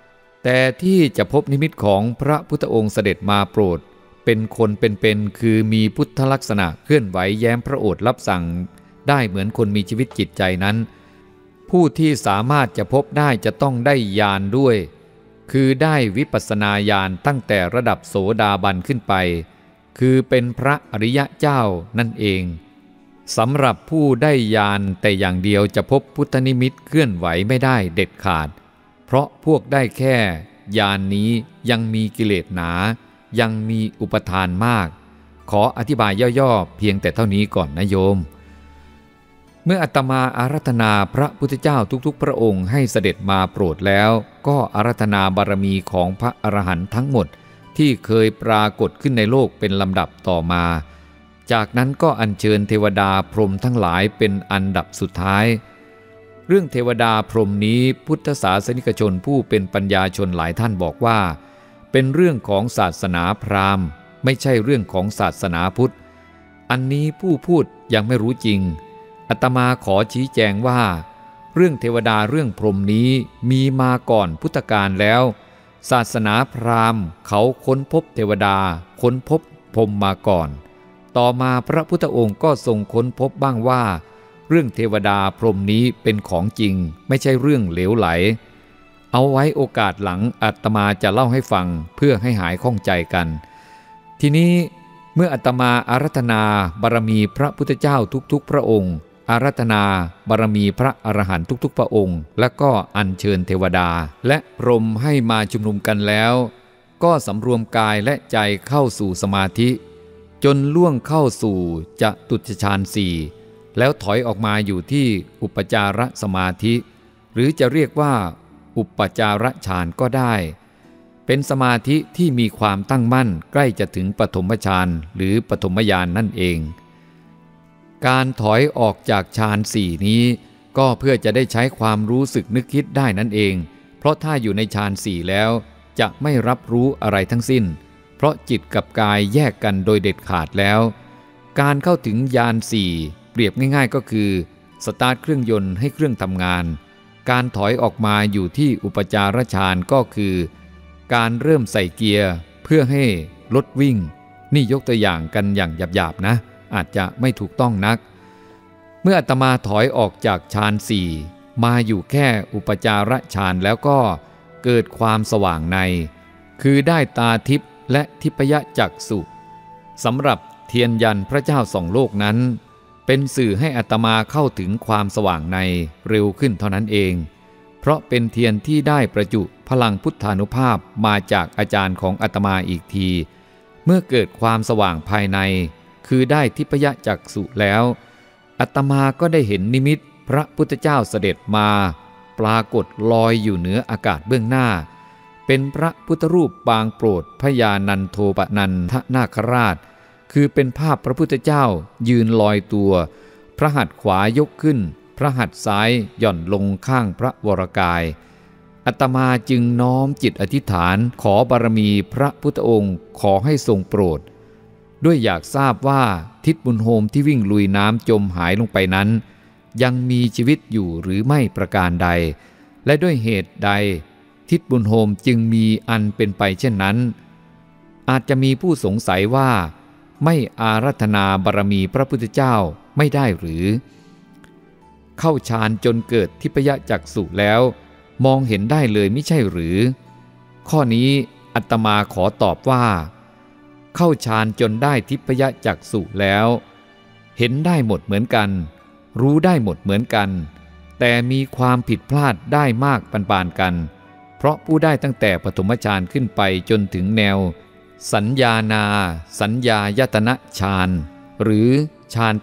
แต่ที่จะพบนิมิตของพระพุทธองค์เสด็จมาโปรดเป็นคนเป็นคือมีพุทธลักษณะเคลื่อนไหวแย้มพระโอษฐ์รับสั่งได้เหมือนคนมีชีวิตจิตใจนั้นผู้ที่สามารถจะพบได้จะต้องได้ญาณด้วยคือได้วิปัสสนาญาณตั้งแต่ระดับโสดาบันขึ้นไปคือเป็นพระอริยะเจ้านั่นเองสำหรับผู้ได้ญาณแต่อย่างเดียวจะพบพุทธนิมิตเคลื่อนไหวไม่ได้เด็ดขาดเพราะพวกได้แค่ญาณนี้ยังมีกิเลสหนายังมีอุปทานมากขออธิบายย่อๆเพียงแต่เท่านี้ก่อนนะโยมเมื่ออาตมาอาราธนาพระพุทธเจ้าทุกๆพระองค์ให้เสด็จมาโปรดแล้วก็อาราธนาบารมีของพระอรหันต์ทั้งหมดที่เคยปรากฏขึ้นในโลกเป็นลำดับต่อมาจากนั้นก็อัญเชิญเทวดาพรหมทั้งหลายเป็นอันดับสุดท้ายเรื่องเทวดาพรหมนี้พุทธศาสนิกชนผู้เป็นปัญญาชนหลายท่านบอกว่าเป็นเรื่องของศาสนาพราหมณ์ไม่ใช่เรื่องของศาสนาพุทธอันนี้ผู้พูดยังไม่รู้จริงอาตมาขอชี้แจงว่าเรื่องเทวดาเรื่องพรหมนี้มีมาก่อนพุทธกาลแล้วศาสนาพราหมณ์เขาค้นพบเทวดาค้นพบพรหมมาก่อนต่อมาพระพุทธองค์ก็ทรงค้นพบบ้างว่าเรื่องเทวดาพรหมนี้เป็นของจริงไม่ใช่เรื่องเหลวไหลเอาไว้โอกาสหลังอาตมาจะเล่าให้ฟังเพื่อให้หายข้องใจกันทีนี้เมื่ออาตมาอาราธนาบารมีพระพุทธเจ้าทุกๆพระองค์อาราธนาบารมีพระอรหันต์ทุกๆพระองค์และก็อัญเชิญเทวดาและพรหมให้มาชุมนุมกันแล้วก็สำรวมกายและใจเข้าสู่สมาธิจนล่วงเข้าสู่จตุตถฌานสี่แล้วถอยออกมาอยู่ที่อุปจารสมาธิหรือจะเรียกว่าอุปจารฌานก็ได้เป็นสมาธิที่มีความตั้งมั่นใกล้จะถึงปฐมฌานหรือปฐมญาณ นั่นเองการถอยออกจากฌานสี่นี้ก็เพื่อจะได้ใช้ความรู้สึกนึกคิดได้นั่นเองเพราะถ้าอยู่ในฌานสี่แล้วจะไม่รับรู้อะไรทั้งสิ้นเพราะจิตกับกายแยกกันโดยเด็ดขาดแล้วการเข้าถึงญาณสี่เปรียบง่ายๆก็คือสตาร์ทเครื่องยนต์ให้เครื่องทำงานการถอยออกมาอยู่ที่อุปจารฌานก็คือการเริ่มใส่เกียร์เพื่อให้รถวิ่งนี่ยกตัวอย่างกันอย่างหยาบๆนะอาจจะไม่ถูกต้องนักเมื่ออาตมาถอยออกจากฌานสี่มาอยู่แค่อุปจารฌานแล้วก็เกิดความสว่างในคือได้ตาทิพย์และทิพยจักษุสำหรับเทียนยันพระเจ้าสองโลกนั้นเป็นสื่อให้อาตมาเข้าถึงความสว่างในเร็วขึ้นเท่านั้นเองเพราะเป็นเทียนที่ได้ประจุพลังพุทธานุภาพมาจากอาจารย์ของอาตมาอีกทีเมื่อเกิดความสว่างภายในคือได้ทิพยจักษุแล้วอาตมาก็ได้เห็นนิมิตพระพุทธเจ้าเสด็จมาปรากฏลอยอยู่เหนืออากาศเบื้องหน้าเป็นพระพุทธรูปปางโปรดพญานันโทปนันทนาคราชคือเป็นภาพพระพุทธเจ้ายืนลอยตัวพระหัตถ์ขวายกขึ้นพระหัตถ์ซ้ายหย่อนลงข้างพระวรกายอาตมาจึงน้อมจิตอธิษฐานขอบารมีพระพุทธองค์ขอให้ทรงโปรดด้วยอยากทราบว่าทิศบุญโฮมที่วิ่งลุยน้ำจมหายลงไปนั้นยังมีชีวิตอยู่หรือไม่ประการใดและด้วยเหตุใดทิศบุญโฮมจึงมีอันเป็นไปเช่นนั้นอาจจะมีผู้สงสัยว่าไม่อาราธนาบารมีพระพุทธเจ้าไม่ได้หรือเข้าฌานจนเกิดทิพยจักษุแล้วมองเห็นได้เลยไม่ใช่หรือข้อนี้อาตมาขอตอบว่าเข้าฌานจนได้ทิพยจักษุแล้วเห็นได้หมดเหมือนกันรู้ได้หมดเหมือนกันแต่มีความผิดพลาดได้มากปานๆกันเพราะผู้ได้ตั้งแต่ปฐมฌานขึ้นไปจนถึงแนวสัญญานาสัญญายตนะฌานหรือฌาน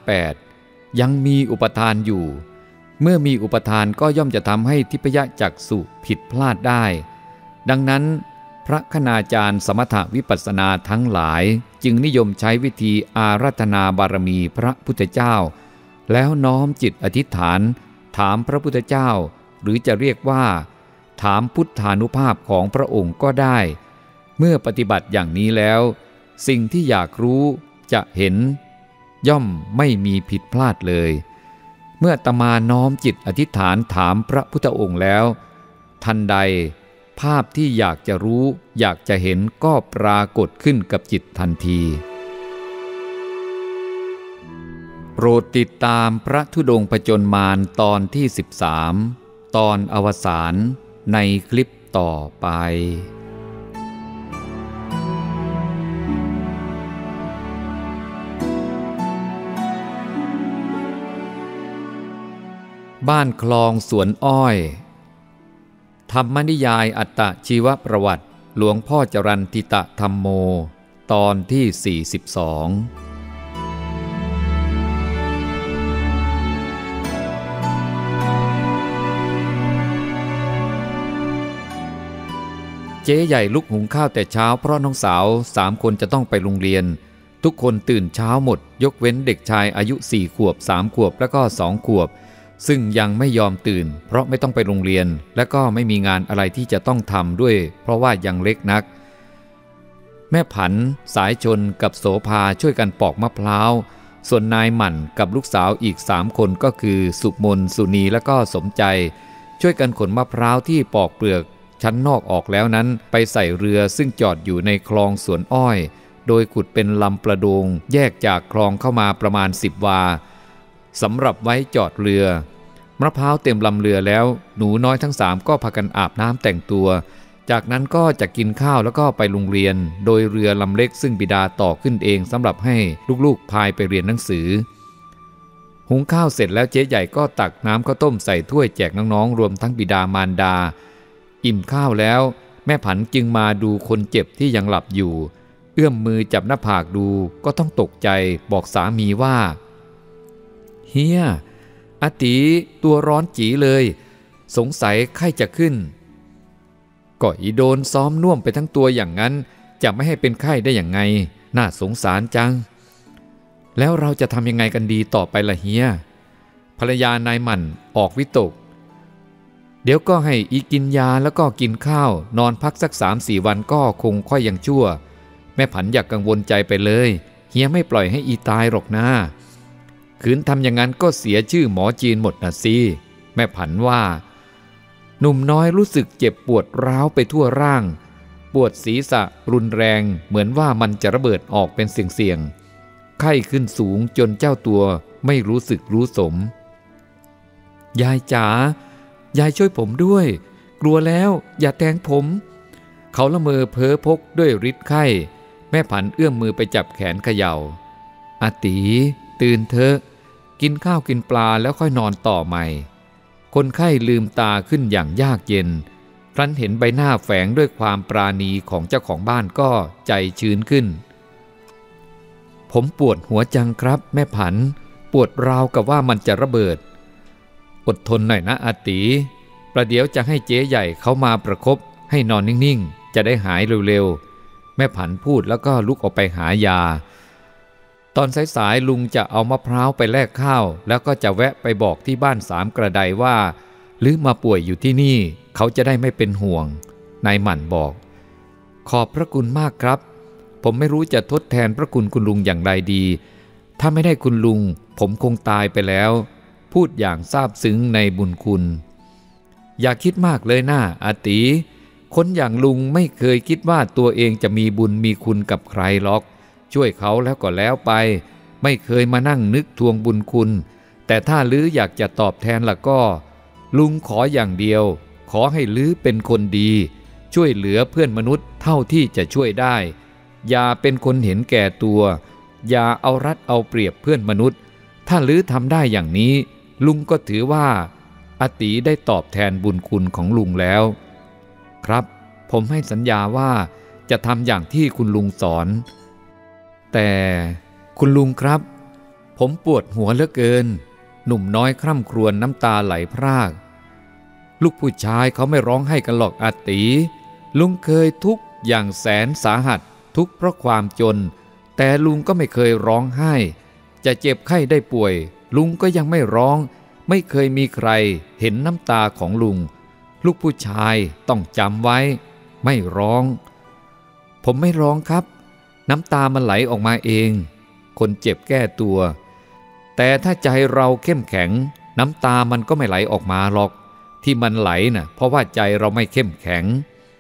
8ยังมีอุปทานอยู่เมื่อมีอุปทานก็ย่อมจะทำให้ทิพยจักษุผิดพลาดได้ดังนั้นพระคณาจารย์สมถวิปัสสนาทั้งหลายจึงนิยมใช้วิธีอาราธนาบารมีพระพุทธเจ้าแล้วน้อมจิตอธิษฐานถามพระพุทธเจ้าหรือจะเรียกว่าถามพุทธานุภาพของพระองค์ก็ได้เมื่อปฏิบัติอย่างนี้แล้วสิ่งที่อยากรู้จะเห็นย่อมไม่มีผิดพลาดเลยเมื่ออาตมาน้อมจิตอธิษฐานถามพระพุทธองค์แล้วทันใดภาพที่อยากจะรู้อยากจะเห็นก็ปรากฏขึ้นกับจิตทันทีโปรดติดตามพระธุดงค์ผจญมารตอนที่13ตอนอวสานในคลิปต่อไปบ้านคลองสวนอ้อยธรรมนิยายอัตตชีวประวัติหลวงพ่อจรัญทิตธรรมโมตอนที่42เจ๊ใหญ่ลุกหุงข้าวแต่เช้าเพราะน้องสาว3 คนจะต้องไปโรงเรียนทุกคนตื่นเช้าหมดยกเว้นเด็กชายอายุ4 ขวบ3 ขวบและก็2 ขวบซึ่งยังไม่ยอมตื่นเพราะไม่ต้องไปโรงเรียนและก็ไม่มีงานอะไรที่จะต้องทำด้วยเพราะว่ายังเล็กนักแม่ผันสายชนกับโสภาช่วยกันปอกมะพร้าวส่วนนายหมั่นกับลูกสาวอีก3 คนก็คือสุมนสุนีและก็สมใจช่วยกันขนมะพร้าวที่ปอกเปลือกชั้นนอกออกแล้วนั้นไปใส่เรือซึ่งจอดอยู่ในคลองสวนอ้อยโดยขุดเป็นลำประโดงแยกจากคลองเข้ามาประมาณ10 วาสำหรับไว้จอดเรือมะพร้าวเต็มลำเรือแล้วหนูน้อยทั้ง3ก็พากันอาบน้ำแต่งตัวจากนั้นก็จะกินข้าวแล้วก็ไปโรงเรียนโดยเรือลำเล็กซึ่งบิดาต่อขึ้นเองสำหรับให้ลูกๆพายไปเรียนหนังสือหุงข้าวเสร็จแล้วเจ๊ใหญ่ก็ตักน้ำข้าวต้มใส่ถ้วยแจกน้องๆรวมทั้งบิดามารดาอิ่มข้าวแล้วแม่ผันจึงมาดูคนเจ็บที่ยังหลับอยู่เอื้อมมือจับหน้าผากดูก็ต้องตกใจบอกสามีว่าเฮียอาตีตัวร้อนจีเลยสงสัยไข้จะขึ้นก็อีโดนซ้อมน่วมไปทั้งตัวอย่างนั้นจะไม่ให้เป็นไข้ได้อย่างไงน่าสงสารจังแล้วเราจะทำยังไงกันดีต่อไปล่ะเฮียภรรยานายหมั่นออกวิตกเดี๋ยวก็ให้อีกินยาแล้วก็กินข้าวนอนพักสัก 3-4 วันก็คงค่อยยังชั่วแม่ผันอยากกังวลใจไปเลยเฮียไม่ปล่อยให้อีตายหรอกนะขืนทำอย่างนั้นก็เสียชื่อหมอจีนหมดนะสิแม่ผันว่าหนุ่มน้อยรู้สึกเจ็บปวดร้าวไปทั่วร่างปวดศีรษะรุนแรงเหมือนว่ามันจะระเบิดออกเป็นเสียงๆไข้ขึ้นสูงจนเจ้าตัวไม่รู้สึกรู้สมยายจ๋ายายช่วยผมด้วยกลัวแล้วอย่าแทงผมเขาละเมอเพ้อพกด้วยฤทธิ์ไข้แม่ผันเอื้อมมือไปจับแขนเขย่าอาตีตื่นเถอะกินข้าวกินปลาแล้วค่อยนอนต่อใหม่คนไข้ลืมตาขึ้นอย่างยากเย็นครั้นเห็นใบหน้าแฝงด้วยความปราณีของเจ้าของบ้านก็ใจชื้นขึ้นผมปวดหัวจังครับแม่ผันปวดราวกับว่ามันจะระเบิดอดทนหน่อยนะอาตีประเดี๋ยวจะให้เจ๊ใหญ่เขามาประคบให้นอนนิ่งๆจะได้หายเร็วๆแม่ผันพูดแล้วก็ลุกออกไปหายาตอนสายๆลุงจะเอามะพร้าวไปแลกข้าวแล้วก็จะแวะไปบอกที่บ้าน3 กระไดว่าลือมาป่วยอยู่ที่นี่เขาจะได้ไม่เป็นห่วงนายหมั่นบอกขอบพระคุณมากครับผมไม่รู้จะทดแทนพระคุณคุณลุงอย่างไรดีถ้าไม่ได้คุณลุงผมคงตายไปแล้วพูดอย่างซาบซึ้งในบุญคุณอย่าคิดมากเลยนะอาตีคนอย่างลุงไม่เคยคิดว่าตัวเองจะมีบุญมีคุณกับใครหรอกช่วยเขาแล้วก็แล้วไปไม่เคยมานั่งนึกทวงบุญคุณแต่ถ้าลืออยากจะตอบแทนล่ะก็ลุงขออย่างเดียวขอให้ลือเป็นคนดีช่วยเหลือเพื่อนมนุษย์เท่าที่จะช่วยได้อย่าเป็นคนเห็นแก่ตัวอย่าเอารัดเอาเปรียบเพื่อนมนุษย์ถ้าลือทำได้อย่างนี้ลุงก็ถือว่าอาตีได้ตอบแทนบุญคุณของลุงแล้วครับผมให้สัญญาว่าจะทำอย่างที่คุณลุงสอนแต่คุณลุงครับผมปวดหัวเหลือเกินหนุ่มน้อยคร่ำครวญน้ำตาไหลพรากลูกผู้ชายเขาไม่ร้องไห้กันหรอกอาตีลุงเคยทุกข์อย่างแสนสาหัสทุกข์เพราะความจนแต่ลุงก็ไม่เคยร้องไห้จะเจ็บไข้ได้ป่วยลุงก็ยังไม่ร้องไม่เคยมีใครเห็นน้ำตาของลุงลูกผู้ชายต้องจำไว้ไม่ร้องผมไม่ร้องครับน้ำตามันไหลออกมาเองคนเจ็บแก้ตัวแต่ถ้าใจเราเข้มแข็งน้ำตามันก็ไม่ไหลออกมาหรอกที่มันไหลน่ะเพราะว่าใจเราไม่เข้มแข็ง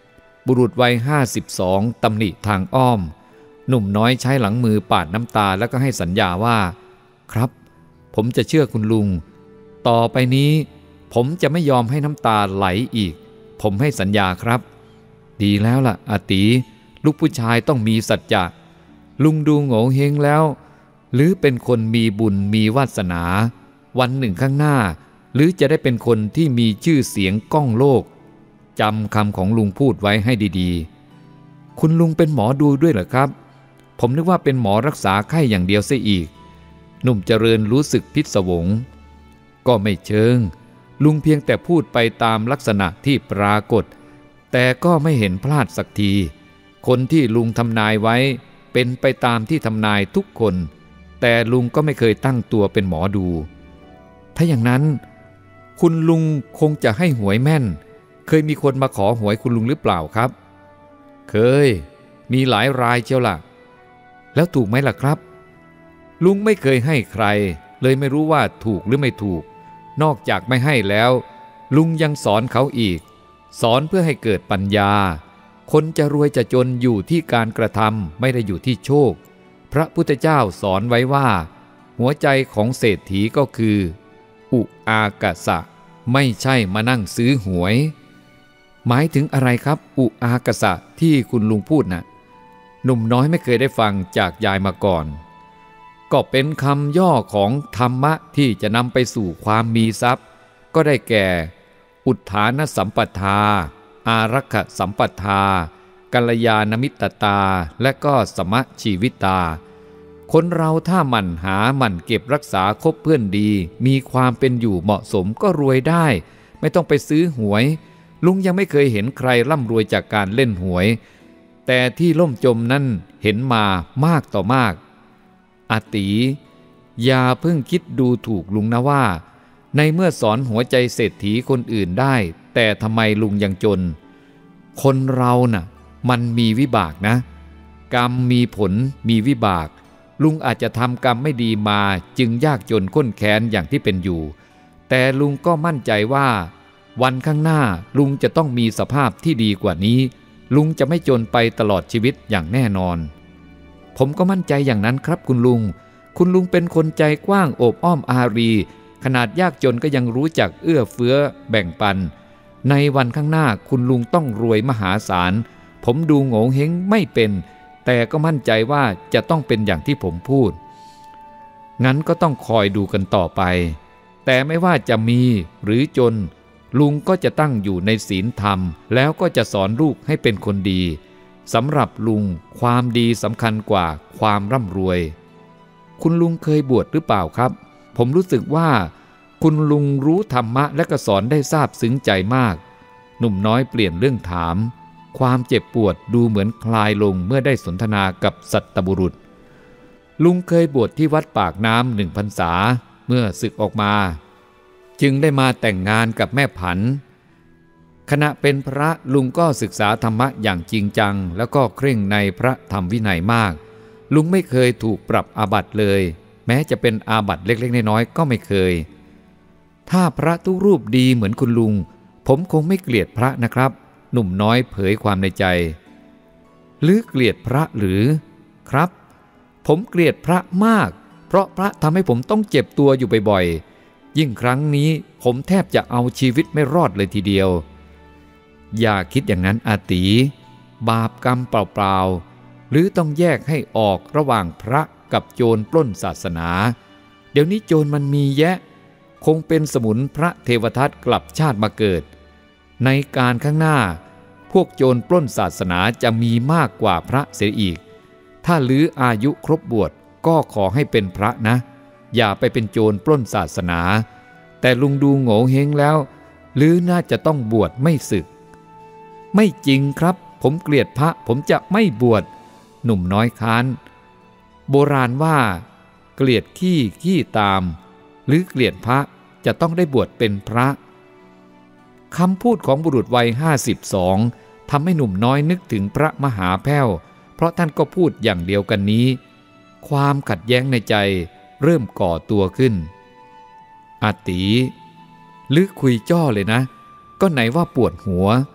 บุรุษวัย52ตำหนิทางอ้อมหนุ่มน้อยใช้หลังมือปาดน้ำตาแล้วก็ให้สัญญาว่าครับผมจะเชื่อคุณลุงต่อไปนี้ผมจะไม่ยอมให้น้ำตาไหลอีกผมให้สัญญาครับดีแล้วล่ะอาตีลูกผู้ชายต้องมีสัจจะลุงดูโง่เฮงแล้วหรือเป็นคนมีบุญมีวาสนาวันหนึ่งข้างหน้าหรือจะได้เป็นคนที่มีชื่อเสียงก้องโลกจำคำของลุงพูดไว้ให้ดีๆคุณลุงเป็นหมอดูด้วยเหรอครับผมนึกว่าเป็นหมอรักษาไข้อย่างเดียวเสียอีกหนุ่มเจริญรู้สึกพิศวงก็ไม่เชิงลุงเพียงแต่พูดไปตามลักษณะที่ปรากฏแต่ก็ไม่เห็นพลาดสักทีคนที่ลุงทำนายไว้เป็นไปตามที่ทำนายทุกคนแต่ลุงก็ไม่เคยตั้งตัวเป็นหมอดูถ้าอย่างนั้นคุณลุงคงจะให้หวยแม่นเคยมีคนมาขอหวยคุณลุงหรือเปล่าครับเคยมีหลายรายเชียวล่ะแล้วถูกไหมล่ะครับลุงไม่เคยให้ใครเลยไม่รู้ว่าถูกหรือไม่ถูกนอกจากไม่ให้แล้วลุงยังสอนเขาอีกสอนเพื่อให้เกิดปัญญาคนจะรวยจะจนอยู่ที่การกระทำไม่ได้อยู่ที่โชคพระพุทธเจ้าสอนไว้ว่าหัวใจของเศรษฐีก็คืออุอากสะไม่ใช่มานั่งซื้อหวยหมายถึงอะไรครับอุอากสะที่คุณลุงพูดน่ะหนุ่มน้อยไม่เคยได้ฟังจากยายมาก่อนก็เป็นคำย่อของธรรมะที่จะนำไปสู่ความมีทรัพย์ก็ได้แก่อุทธานสัมปทาอารักขสัมปทากัลยาณมิตตาและก็สมะชีวิตาคนเราถ้าหมั่นหาหมั่นเก็บรักษาคบเพื่อนดีมีความเป็นอยู่เหมาะสมก็รวยได้ไม่ต้องไปซื้อหวยลุงยังไม่เคยเห็นใครร่ำรวยจากการเล่นหวยแต่ที่ล่มจมนั่นเห็นมามากต่อมากอาตีอย่าเพิ่งคิดดูถูกลุงนะว่าในเมื่อสอนหัวใจเศรษฐีคนอื่นได้แต่ทำไมลุงยังจนคนเราน่ะมันมีวิบากนะกรรมมีผลมีวิบากลุงอาจจะทำกรรมไม่ดีมาจึงยากจนข้นแค้นอย่างที่เป็นอยู่แต่ลุงก็มั่นใจว่าวันข้างหน้าลุงจะต้องมีสภาพที่ดีกว่านี้ลุงจะไม่จนไปตลอดชีวิตอย่างแน่นอนผมก็มั่นใจอย่างนั้นครับคุณลุงเป็นคนใจกว้างโอบอ้อมอารีขนาดยากจนก็ยังรู้จักเอื้อเฟื้อแบ่งปันในวันข้างหน้าคุณลุงต้องรวยมหาศาลผมดูโง่เฮงไม่เป็นแต่ก็มั่นใจว่าจะต้องเป็นอย่างที่ผมพูดงั้นก็ต้องคอยดูกันต่อไปแต่ไม่ว่าจะมีหรือจนลุงก็จะตั้งอยู่ในศีลธรรมแล้วก็จะสอนลูกให้เป็นคนดีสำหรับลุงความดีสำคัญกว่าความร่ำรวยคุณลุงเคยบวชหรือเปล่าครับผมรู้สึกว่าคุณลุงรู้ธรรมะและก็สอนได้ซาบซึ้งใจมากหนุ่มน้อยเปลี่ยนเรื่องถามความเจ็บปวดดูเหมือนคลายลงเมื่อได้สนทนากับสัตบุรุษลุงเคยบวชที่วัดปากน้ำ1 พรรษาเมื่อศึกออกมาจึงได้มาแต่งงานกับแม่ผันขณะเป็นพระลุงก็ศึกษาธรรมะอย่างจริงจังแล้วก็เคร่งในพระธรรมวินัยมากลุงไม่เคยถูกปรับอาบัติเลยแม้จะเป็นอาบัติเล็กๆน้อยๆก็ไม่เคยถ้าพระทุกรูปดีเหมือนคุณลุงผมคงไม่เกลียดพระนะครับหนุ่มน้อยเผยความในใจหรือเกลียดพระหรือครับผมเกลียดพระมากเพราะพระทำให้ผมต้องเจ็บตัวอยู่บ่อยๆยิ่งครั้งนี้ผมแทบจะเอาชีวิตไม่รอดเลยทีเดียวอย่าคิดอย่างนั้นอาตีบาปกรรมเปล่าๆหรือต้องแยกให้ออกระหว่างพระกับโจรปล้นศาสนาเดี๋ยวนี้โจรมันมีแยะคงเป็นสมุนพระเทวทัตกลับชาติมาเกิดในการข้างหน้าพวกโจรปล้นศาสนาจะมีมากกว่าพระเสียอีกถ้าลื้ออายุครบบวชก็ขอให้เป็นพระนะอย่าไปเป็นโจรปล้นศาสนาแต่ลุงดูโง่เฮงแล้วหรือน่าจะต้องบวชไม่สึกไม่จริงครับผมเกลียดพระผมจะไม่บวชหนุ่มน้อยค้านโบราณว่าเกลียดขี้ตามหรือเกลียดพระจะต้องได้บวชเป็นพระคำพูดของบุรุษวัย52ทำให้หนุ่มน้อยนึกถึงพระมหาแพ้วเพราะท่านก็พูดอย่างเดียวกันนี้ความขัดแย้งในใจเริ่มก่อตัวขึ้นอาตีลึกคุยจ้อเลยนะก็ไหนว่าปวดหัว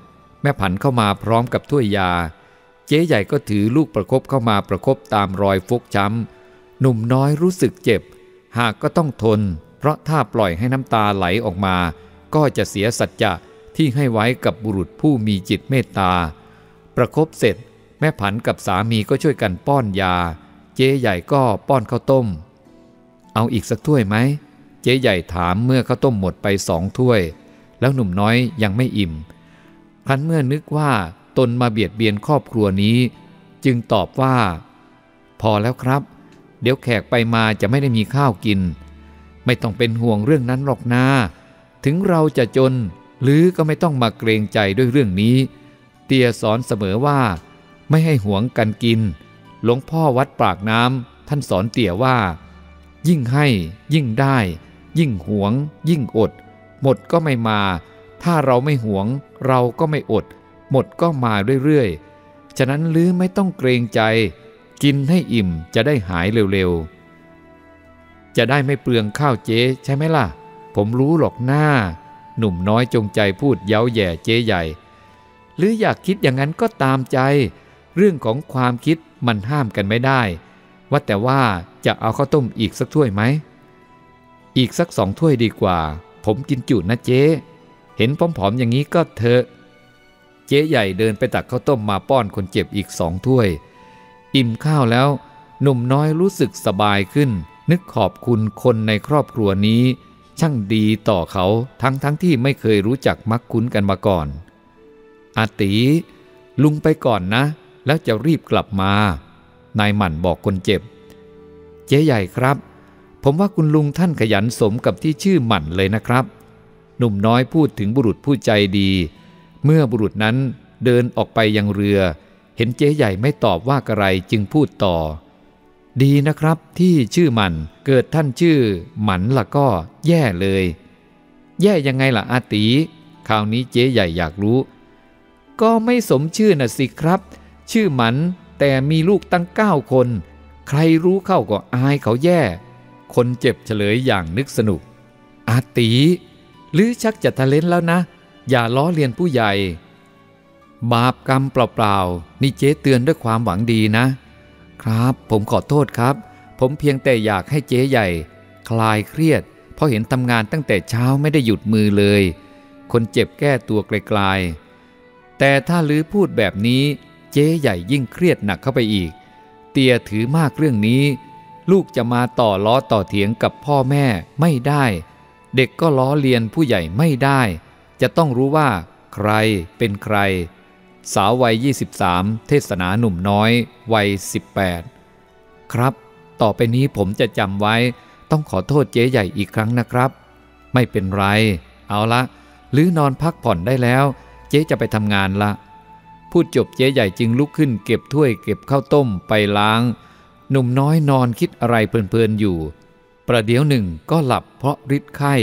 ม่ผันเข้ามาพร้อมกับถ้วยยาเจ๊ใหญ่ก็ถือลูกประคบเข้ามาประคบตามรอยฟกช้ำหนุ่มน้อยรู้สึกเจ็บหากก็ต้องทนเพราะถ้าปล่อยให้น้ำตาไหลออกมาก็จะเสียสัจจะที่ให้ไว้กับบุรุษผู้มีจิตเมตตาประคบเสร็จแม่ผันกับสามีก็ช่วยกันป้อนยาเจ๊ใหญ่ก็ป้อนข้าวต้มเอาอีกสักถ้วยไหมเจ๊ใหญ่ถามเมื่อข้าวต้มหมดไป2 ถ้วยแล้วหนุ่มน้อยยังไม่อิ่มครั้นเมื่อนึกว่าตนมาเบียดเบียนครอบครัวนี้จึงตอบว่าพอแล้วครับเดี๋ยวแขกไปมาจะไม่ได้มีข้าวกินไม่ต้องเป็นห่วงเรื่องนั้นหรอกนาถึงเราจะจนหรือก็ไม่ต้องมาเกรงใจด้วยเรื่องนี้เตียสอนเสมอว่าไม่ให้หวงกันกินหลวงพ่อวัดปากน้ำท่านสอนเตี่ยว่ายิ่งให้ยิ่งได้ยิ่งหวงยิ่งอดหมดก็ไม่มาถ้าเราไม่หวงเราก็ไม่อดหมดก็มาเรื่อยๆฉะนั้นลือไม่ต้องเกรงใจกินให้อิ่มจะได้หายเร็วๆจะได้ไม่เปลืองข้าวเจ๊ใช่ไหมล่ะผมรู้หรอกหน้าหนุ่มน้อยจงใจพูดเย้าแย่เจ๊ใหญ่หรืออยากคิดอย่างนั้นก็ตามใจเรื่องของความคิดมันห้ามกันไม่ได้ว่าแต่ว่าจะเอาข้าวต้มอีกสักถ้วยไหมอีกสัก2 ถ้วยดีกว่าผมกินจุนะเจ๊เห็นผอมๆอย่างนี้ก็เถอะเจ๊ใหญ่เดินไปตักข้าวต้มมาป้อนคนเจ็บอีก2 ถ้วยอิ่มข้าวแล้วหนุ่มน้อยรู้สึกสบายขึ้นนึกขอบคุณคนในครอบครัวนี้ช่างดีต่อเขาทั้งที่ไม่เคยรู้จักมักคุ้นกันมาก่อนอาตีลุงไปก่อนนะแล้วจะรีบกลับมานายหมั่นบอกคนเจ็บเจ๊ใหญ่ครับผมว่าคุณลุงท่านขยันสมกับที่ชื่อหมั่นเลยนะครับหนุ่มน้อยพูดถึงบุรุษผู้ใจดีเมื่อบุรุษนั้นเดินออกไปยังเรือเห็นเจ๊ใหญ่ไม่ตอบว่าอะไรจึงพูดต่อดีนะครับที่ชื่อหมั่นเกิดท่านชื่อหมันล่ะก็แย่เลยแย่ยังไงล่ะอาตีคราวนี้เจ๊ใหญ่อยากรู้ก็ไม่สมชื่อน่ะสิครับชื่อหมันแต่มีลูกตั้ง9 คนใครรู้เข้าก็อายเขาแย่คนเจ็บเฉลยอย่างนึกสนุกอาตีหรือชักจะทะเลนแล้วนะอย่าล้อเลียนผู้ใหญ่บาปกรรมเปล่าๆนี่เจ๊เตือนด้วยความหวังดีนะครับผมขอโทษครับผมเพียงแต่อยากให้เจ๊ใหญ่คลายเครียดเพราะเห็นทำงานตั้งแต่เช้าไม่ได้หยุดมือเลยคนเจ็บแก้ตัวไกลๆแต่ถ้าลือพูดแบบนี้เจ๊ใหญ่ยิ่งเครียดหนักเข้าไปอีกเตียถือมากเรื่องนี้ลูกจะมาต่อล้อต่อเถียงกับพ่อแม่ไม่ได้เด็กก็ล้อเลียนผู้ใหญ่ไม่ได้จะต้องรู้ว่าใครเป็นใครสาววัย23เทศนาหนุ่มน้อยวัย18ครับต่อไปนี้ผมจะจำไว้ต้องขอโทษเจ๊ใหญ่อีกครั้งนะครับไม่เป็นไรเอาละหรือนอนพักผ่อนได้แล้วเจ๊จะไปทำงานละพูดจบเจ๊ใหญ่จึงลุกขึ้นเก็บถ้วยเก็บข้าวต้มไปล้างหนุ่มน้อยนอนคิดอะไรเพลินๆอยู่ประเดี๋ยวหนึ่งก็หลับเพราะฤทธิ์ไข้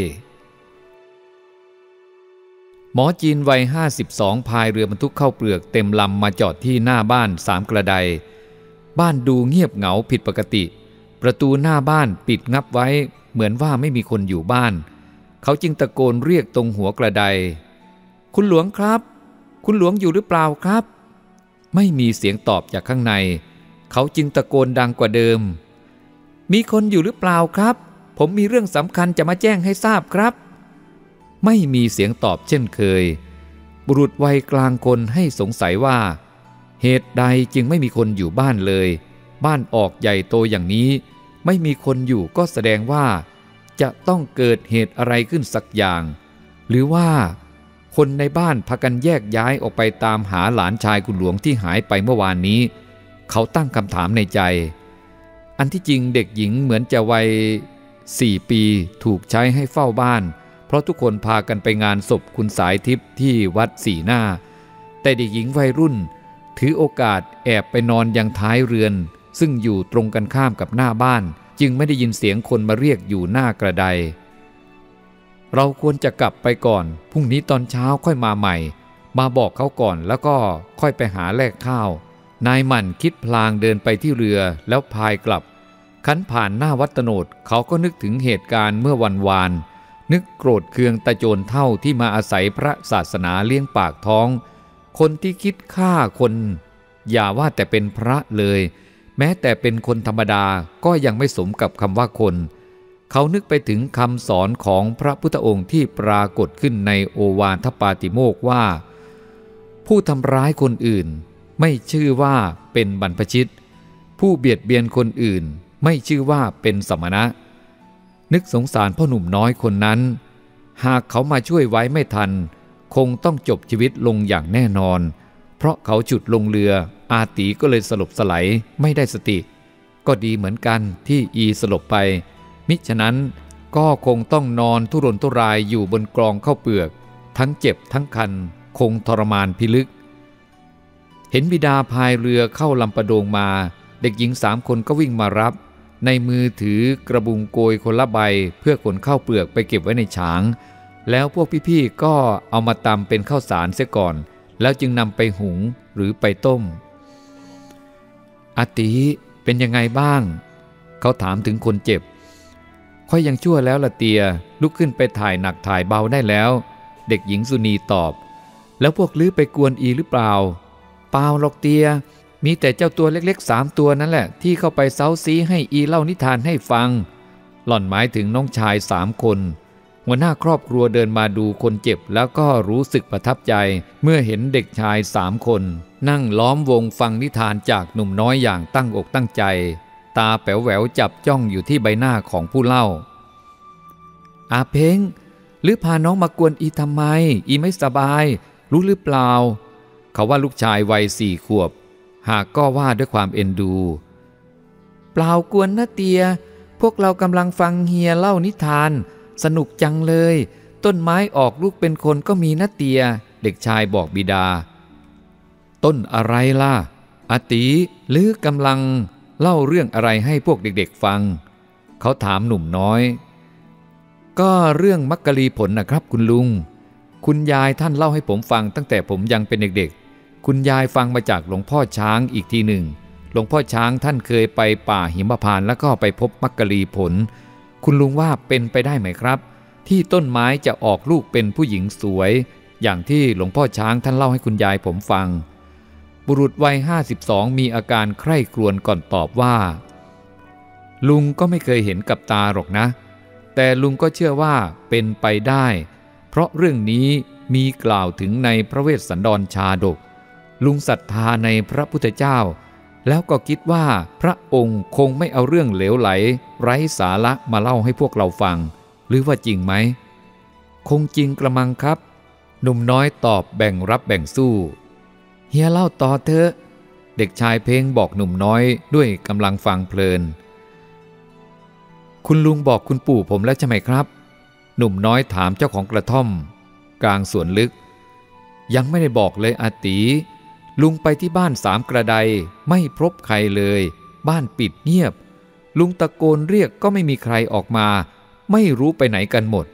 หมอจีนวัย52พายเรือบรรทุกข้าวเปลือกเต็มลำมาจอดที่หน้าบ้าน3 กระไดบ้านดูเงียบเหงาผิดปกติประตูหน้าบ้านปิดงับไว้เหมือนว่าไม่มีคนอยู่บ้านเขาจึงตะโกนเรียกตรงหัวกระไดคุณหลวงครับคุณหลวงอยู่หรือเปล่าครับไม่มีเสียงตอบจากข้างในเขาจึงตะโกนดังกว่าเดิมมีคนอยู่หรือเปล่าครับผมมีเรื่องสำคัญจะมาแจ้งให้ทราบครับไม่มีเสียงตอบเช่นเคยบุรุษวัยกลางคนให้สงสัยว่าเหตุใดจึงไม่มีคนอยู่บ้านเลยบ้านออกใหญ่โตอย่างนี้ไม่มีคนอยู่ก็แสดงว่าจะต้องเกิดเหตุอะไรขึ้นสักอย่างหรือว่าคนในบ้านพากันแยกย้ายออกไปตามหาหลานชายคุณหลวงที่หายไปเมื่อวานนี้เขาตั้งคำถามในใจอันที่จริงเด็กหญิงเหมือนจะวัย4 ปีถูกใช้ให้เฝ้าบ้านเพราะทุกคนพากันไปงานศพคุณสายทิพย์ที่วัดสีหน้าแต่เด็กหญิงวัยรุ่นถือโอกาสแอบไปนอนยังท้ายเรือนซึ่งอยู่ตรงกันข้ามกับหน้าบ้านจึงไม่ได้ยินเสียงคนมาเรียกอยู่หน้ากระไดเราควรจะกลับไปก่อนพรุ่งนี้ตอนเช้าค่อยมาใหม่มาบอกเขาก่อนแล้วก็ค่อยไปหาแลกข้าวนายหมั่นคิดพลางเดินไปที่เรือแล้วพายกลับคันผ่านหน้าวัดโตนดเขาก็นึกถึงเหตุการณ์เมื่อวันวานนึกโกรธเคืองตาโจรเฒ่าที่มาอาศัยพระศาสนาเลี้ยงปากท้องคนที่คิดฆ่าคนอย่าว่าแต่เป็นพระเลยแม้แต่เป็นคนธรรมดาก็ยังไม่สมกับคำว่าคนเขานึกไปถึงคำสอนของพระพุทธองค์ที่ปรากฏขึ้นในโอวาทปาติโมกข์ว่าผู้ทำร้ายคนอื่นไม่ชื่อว่าเป็นบรรพชิตผู้เบียดเบียนคนอื่นไม่ชื่อว่าเป็นสมณะนึกสงสารพ่อหนุ่มน้อยคนนั้นหากเขามาช่วยไว้ไม่ทันคงต้องจบชีวิตลงอย่างแน่นอนเพราะเขาฉุดลงเรืออาตีก็เลยสลบสลายไม่ได้สติก็ดีเหมือนกันที่อีสลบไปมิฉะนั้นก็คงต้องนอนทุรนทุรายอยู่บนกรองข้าวเปลือกทั้งเจ็บทั้งคันคงทรมานพิลึกเห็นบิดาพายเรือเข้าลำปะโดงมาเด็กหญิง3 คนก็วิ่งมารับในมือถือกระบุงโกยคนละใบเพื่อขนข้าวเปลือกไปเก็บไว้ในฉางแล้วพวกพี่ๆก็เอามาตำเป็นข้าวสารเสียก่อนแล้วจึงนำไปหุงหรือไปต้มอาติเป็นยังไงบ้างเขาถามถึงคนเจ็บค่อยยังชั่วแล้วละเตียลุกขึ้นไปถ่ายหนักถ่ายเบาได้แล้วเด็กหญิงสุนีตอบแล้วพวกลือไปกวนอีหรือเปล่าเปล่าหรอกเตียมีแต่เจ้าตัวเล็กๆ3 ตัวนั่นแหละที่เข้าไปเซ้าซี้ให้อีเล่านิทานให้ฟังหล่อนหมายถึงน้องชาย3 คนหัวหน้าครอบครัวเดินมาดูคนเจ็บแล้วก็รู้สึกประทับใจเมื่อเห็นเด็กชาย3 คนนั่งล้อมวงฟังนิทานจากหนุ่มน้อยอย่างตั้งอกตั้งใจตาแป๋วแหววจับจ้องอยู่ที่ใบหน้าของผู้เล่าอาเพ้งหรือพาน้องมากวนอีทำไมอีไม่สบายรู้หรือเปล่าเขาว่าลูกชายวัย4 ขวบหากก็ว่าด้วยความเอ็นดูเปล่ากวนนะเตียพวกเรากำลังฟังเฮียเล่านิทานสนุกจังเลยต้นไม้ออกลูกเป็นคนก็มีนะเตียเด็กชายบอกบิดาต้นอะไรล่ะอาตีหรือกำลังเล่าเรื่องอะไรให้พวกเด็กๆฟังเขาถามหนุ่มน้อยก็เรื่องมักกะลีผลนะครับคุณลุงคุณยายท่านเล่าให้ผมฟังตั้งแต่ผมยังเป็นเด็กๆคุณยายฟังมาจากหลวงพ่อช้างอีกทีหนึ่งหลวงพ่อช้างท่านเคยไปป่าหิมพานต์แล้วก็ไปพบมักกะลีผลคุณลุงว่าเป็นไปได้ไหมครับที่ต้นไม้จะออกลูกเป็นผู้หญิงสวยอย่างที่หลวงพ่อช้างท่านเล่าให้คุณยายผมฟังบุรุษวัย52มีอาการใคร่ครวญก่อนตอบว่าลุงก็ไม่เคยเห็นกับตาหรอกนะแต่ลุงก็เชื่อว่าเป็นไปได้เพราะเรื่องนี้มีกล่าวถึงในพระเวสสันดรชาดกลุงศรัทธาในพระพุทธเจ้าแล้วก็คิดว่าพระองค์คงไม่เอาเรื่องเหลวไหลไร้สาระมาเล่าให้พวกเราฟังหรือว่าจริงไหมคงจริงกระมังครับหนุ่มน้อยตอบแบ่งรับแบ่งสู้เฮียเล่าต่อเถอะเด็กชายเพ้งบอกหนุ่มน้อยด้วยกำลังฟังเพลินคุณลุงบอกคุณปู่ผมแล้วใช่ไหมครับหนุ่มน้อยถามเจ้าของกระท่อมกลางสวนลึกยังไม่ได้บอกเลยอาตีลุงไปที่บ้าน3 กระไดไม่พบใครเลยบ้านปิดเงียบลุงตะโกนเรียกก็ไม่มีใครออกมาไม่รู้ไปไหนกันหมด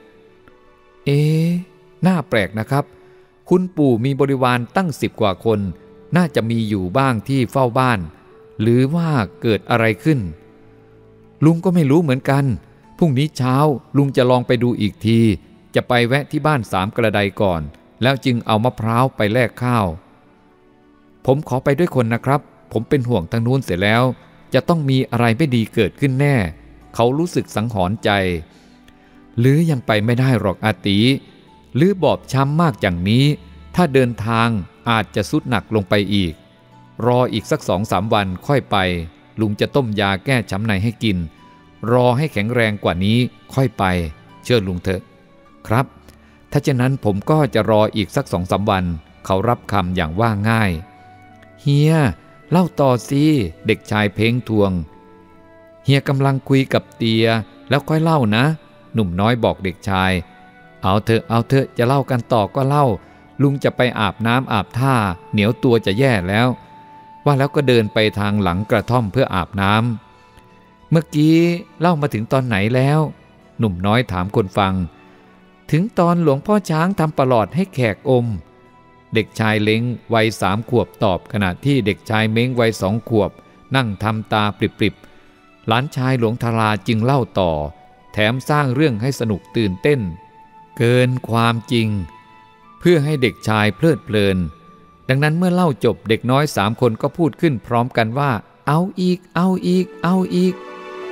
น่าแปลกนะครับคุณปู่มีบริวารตั้ง10 กว่าคนน่าจะมีอยู่บ้างที่เฝ้าบ้านหรือว่าเกิดอะไรขึ้นลุงก็ไม่รู้เหมือนกันพรุ่งนี้เช้าลุงจะลองไปดูอีกทีจะไปแวะที่บ้าน3 กระไดก่อนแล้วจึงเอามะพร้าวไปแลกข้าวผมขอไปด้วยคนนะครับผมเป็นห่วงทางนู้นเสียแล้วจะต้องมีอะไรไม่ดีเกิดขึ้นแน่เขารู้สึกสังหรณ์ใจหรือยังไปไม่ได้หรอกอาตีหรือบอบช้ำมากอย่างนี้ถ้าเดินทางอาจจะสุดหนักลงไปอีกรออีกสัก2-3 วันค่อยไปลุงจะต้มยาแก้ช้ำในให้กินรอให้แข็งแรงกว่านี้ค่อยไปเชื่อลุงเถอะครับถ้าเช่นนั้นผมก็จะรออีกสัก2-3 วันเขารับคำอย่างว่าง่ายเฮียเล่าต่อสิเด็กชายเพ้งทวงเฮียกำลังคุยกับเตียแล้วค่อยเล่านะหนุ่มน้อยบอกเด็กชายเอาเถอะจะเล่ากันต่อก็เล่าลุงจะไปอาบน้ำอาบท่าเหนียวตัวจะแย่แล้วว่าแล้วก็เดินไปทางหลังกระท่อมเพื่ออาบน้ำเมื่อกี้เล่ามาถึงตอนไหนแล้วหนุ่มน้อยถามคนฟังถึงตอนหลวงพ่อช้างทำประหลอดให้แขกอมเด็กชายเล้งวัย3 ขวบตอบขณะที่เด็กชายเม้งวัย2 ขวบนั่งทำตาปริบๆหลานชายหลวงทาราจึงเล่าต่อแถมสร้างเรื่องให้สนุกตื่นเต้นเกินความจริงเพื่อให้เด็กชายเพลิดเพลินดังนั้นเมื่อเล่าจบเด็กน้อย3 คนก็พูดขึ้นพร้อมกันว่าเอาอีกเอาอีกเอาอีก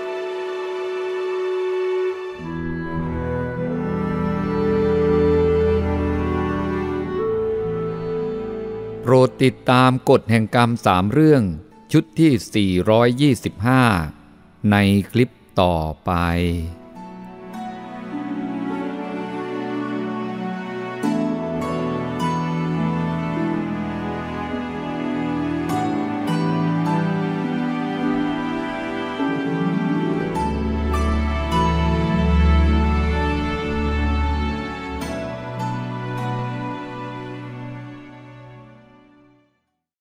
โปรดติดตามกฎแห่งกรรม3 เรื่องชุดที่ 425 ในคลิปต่อไป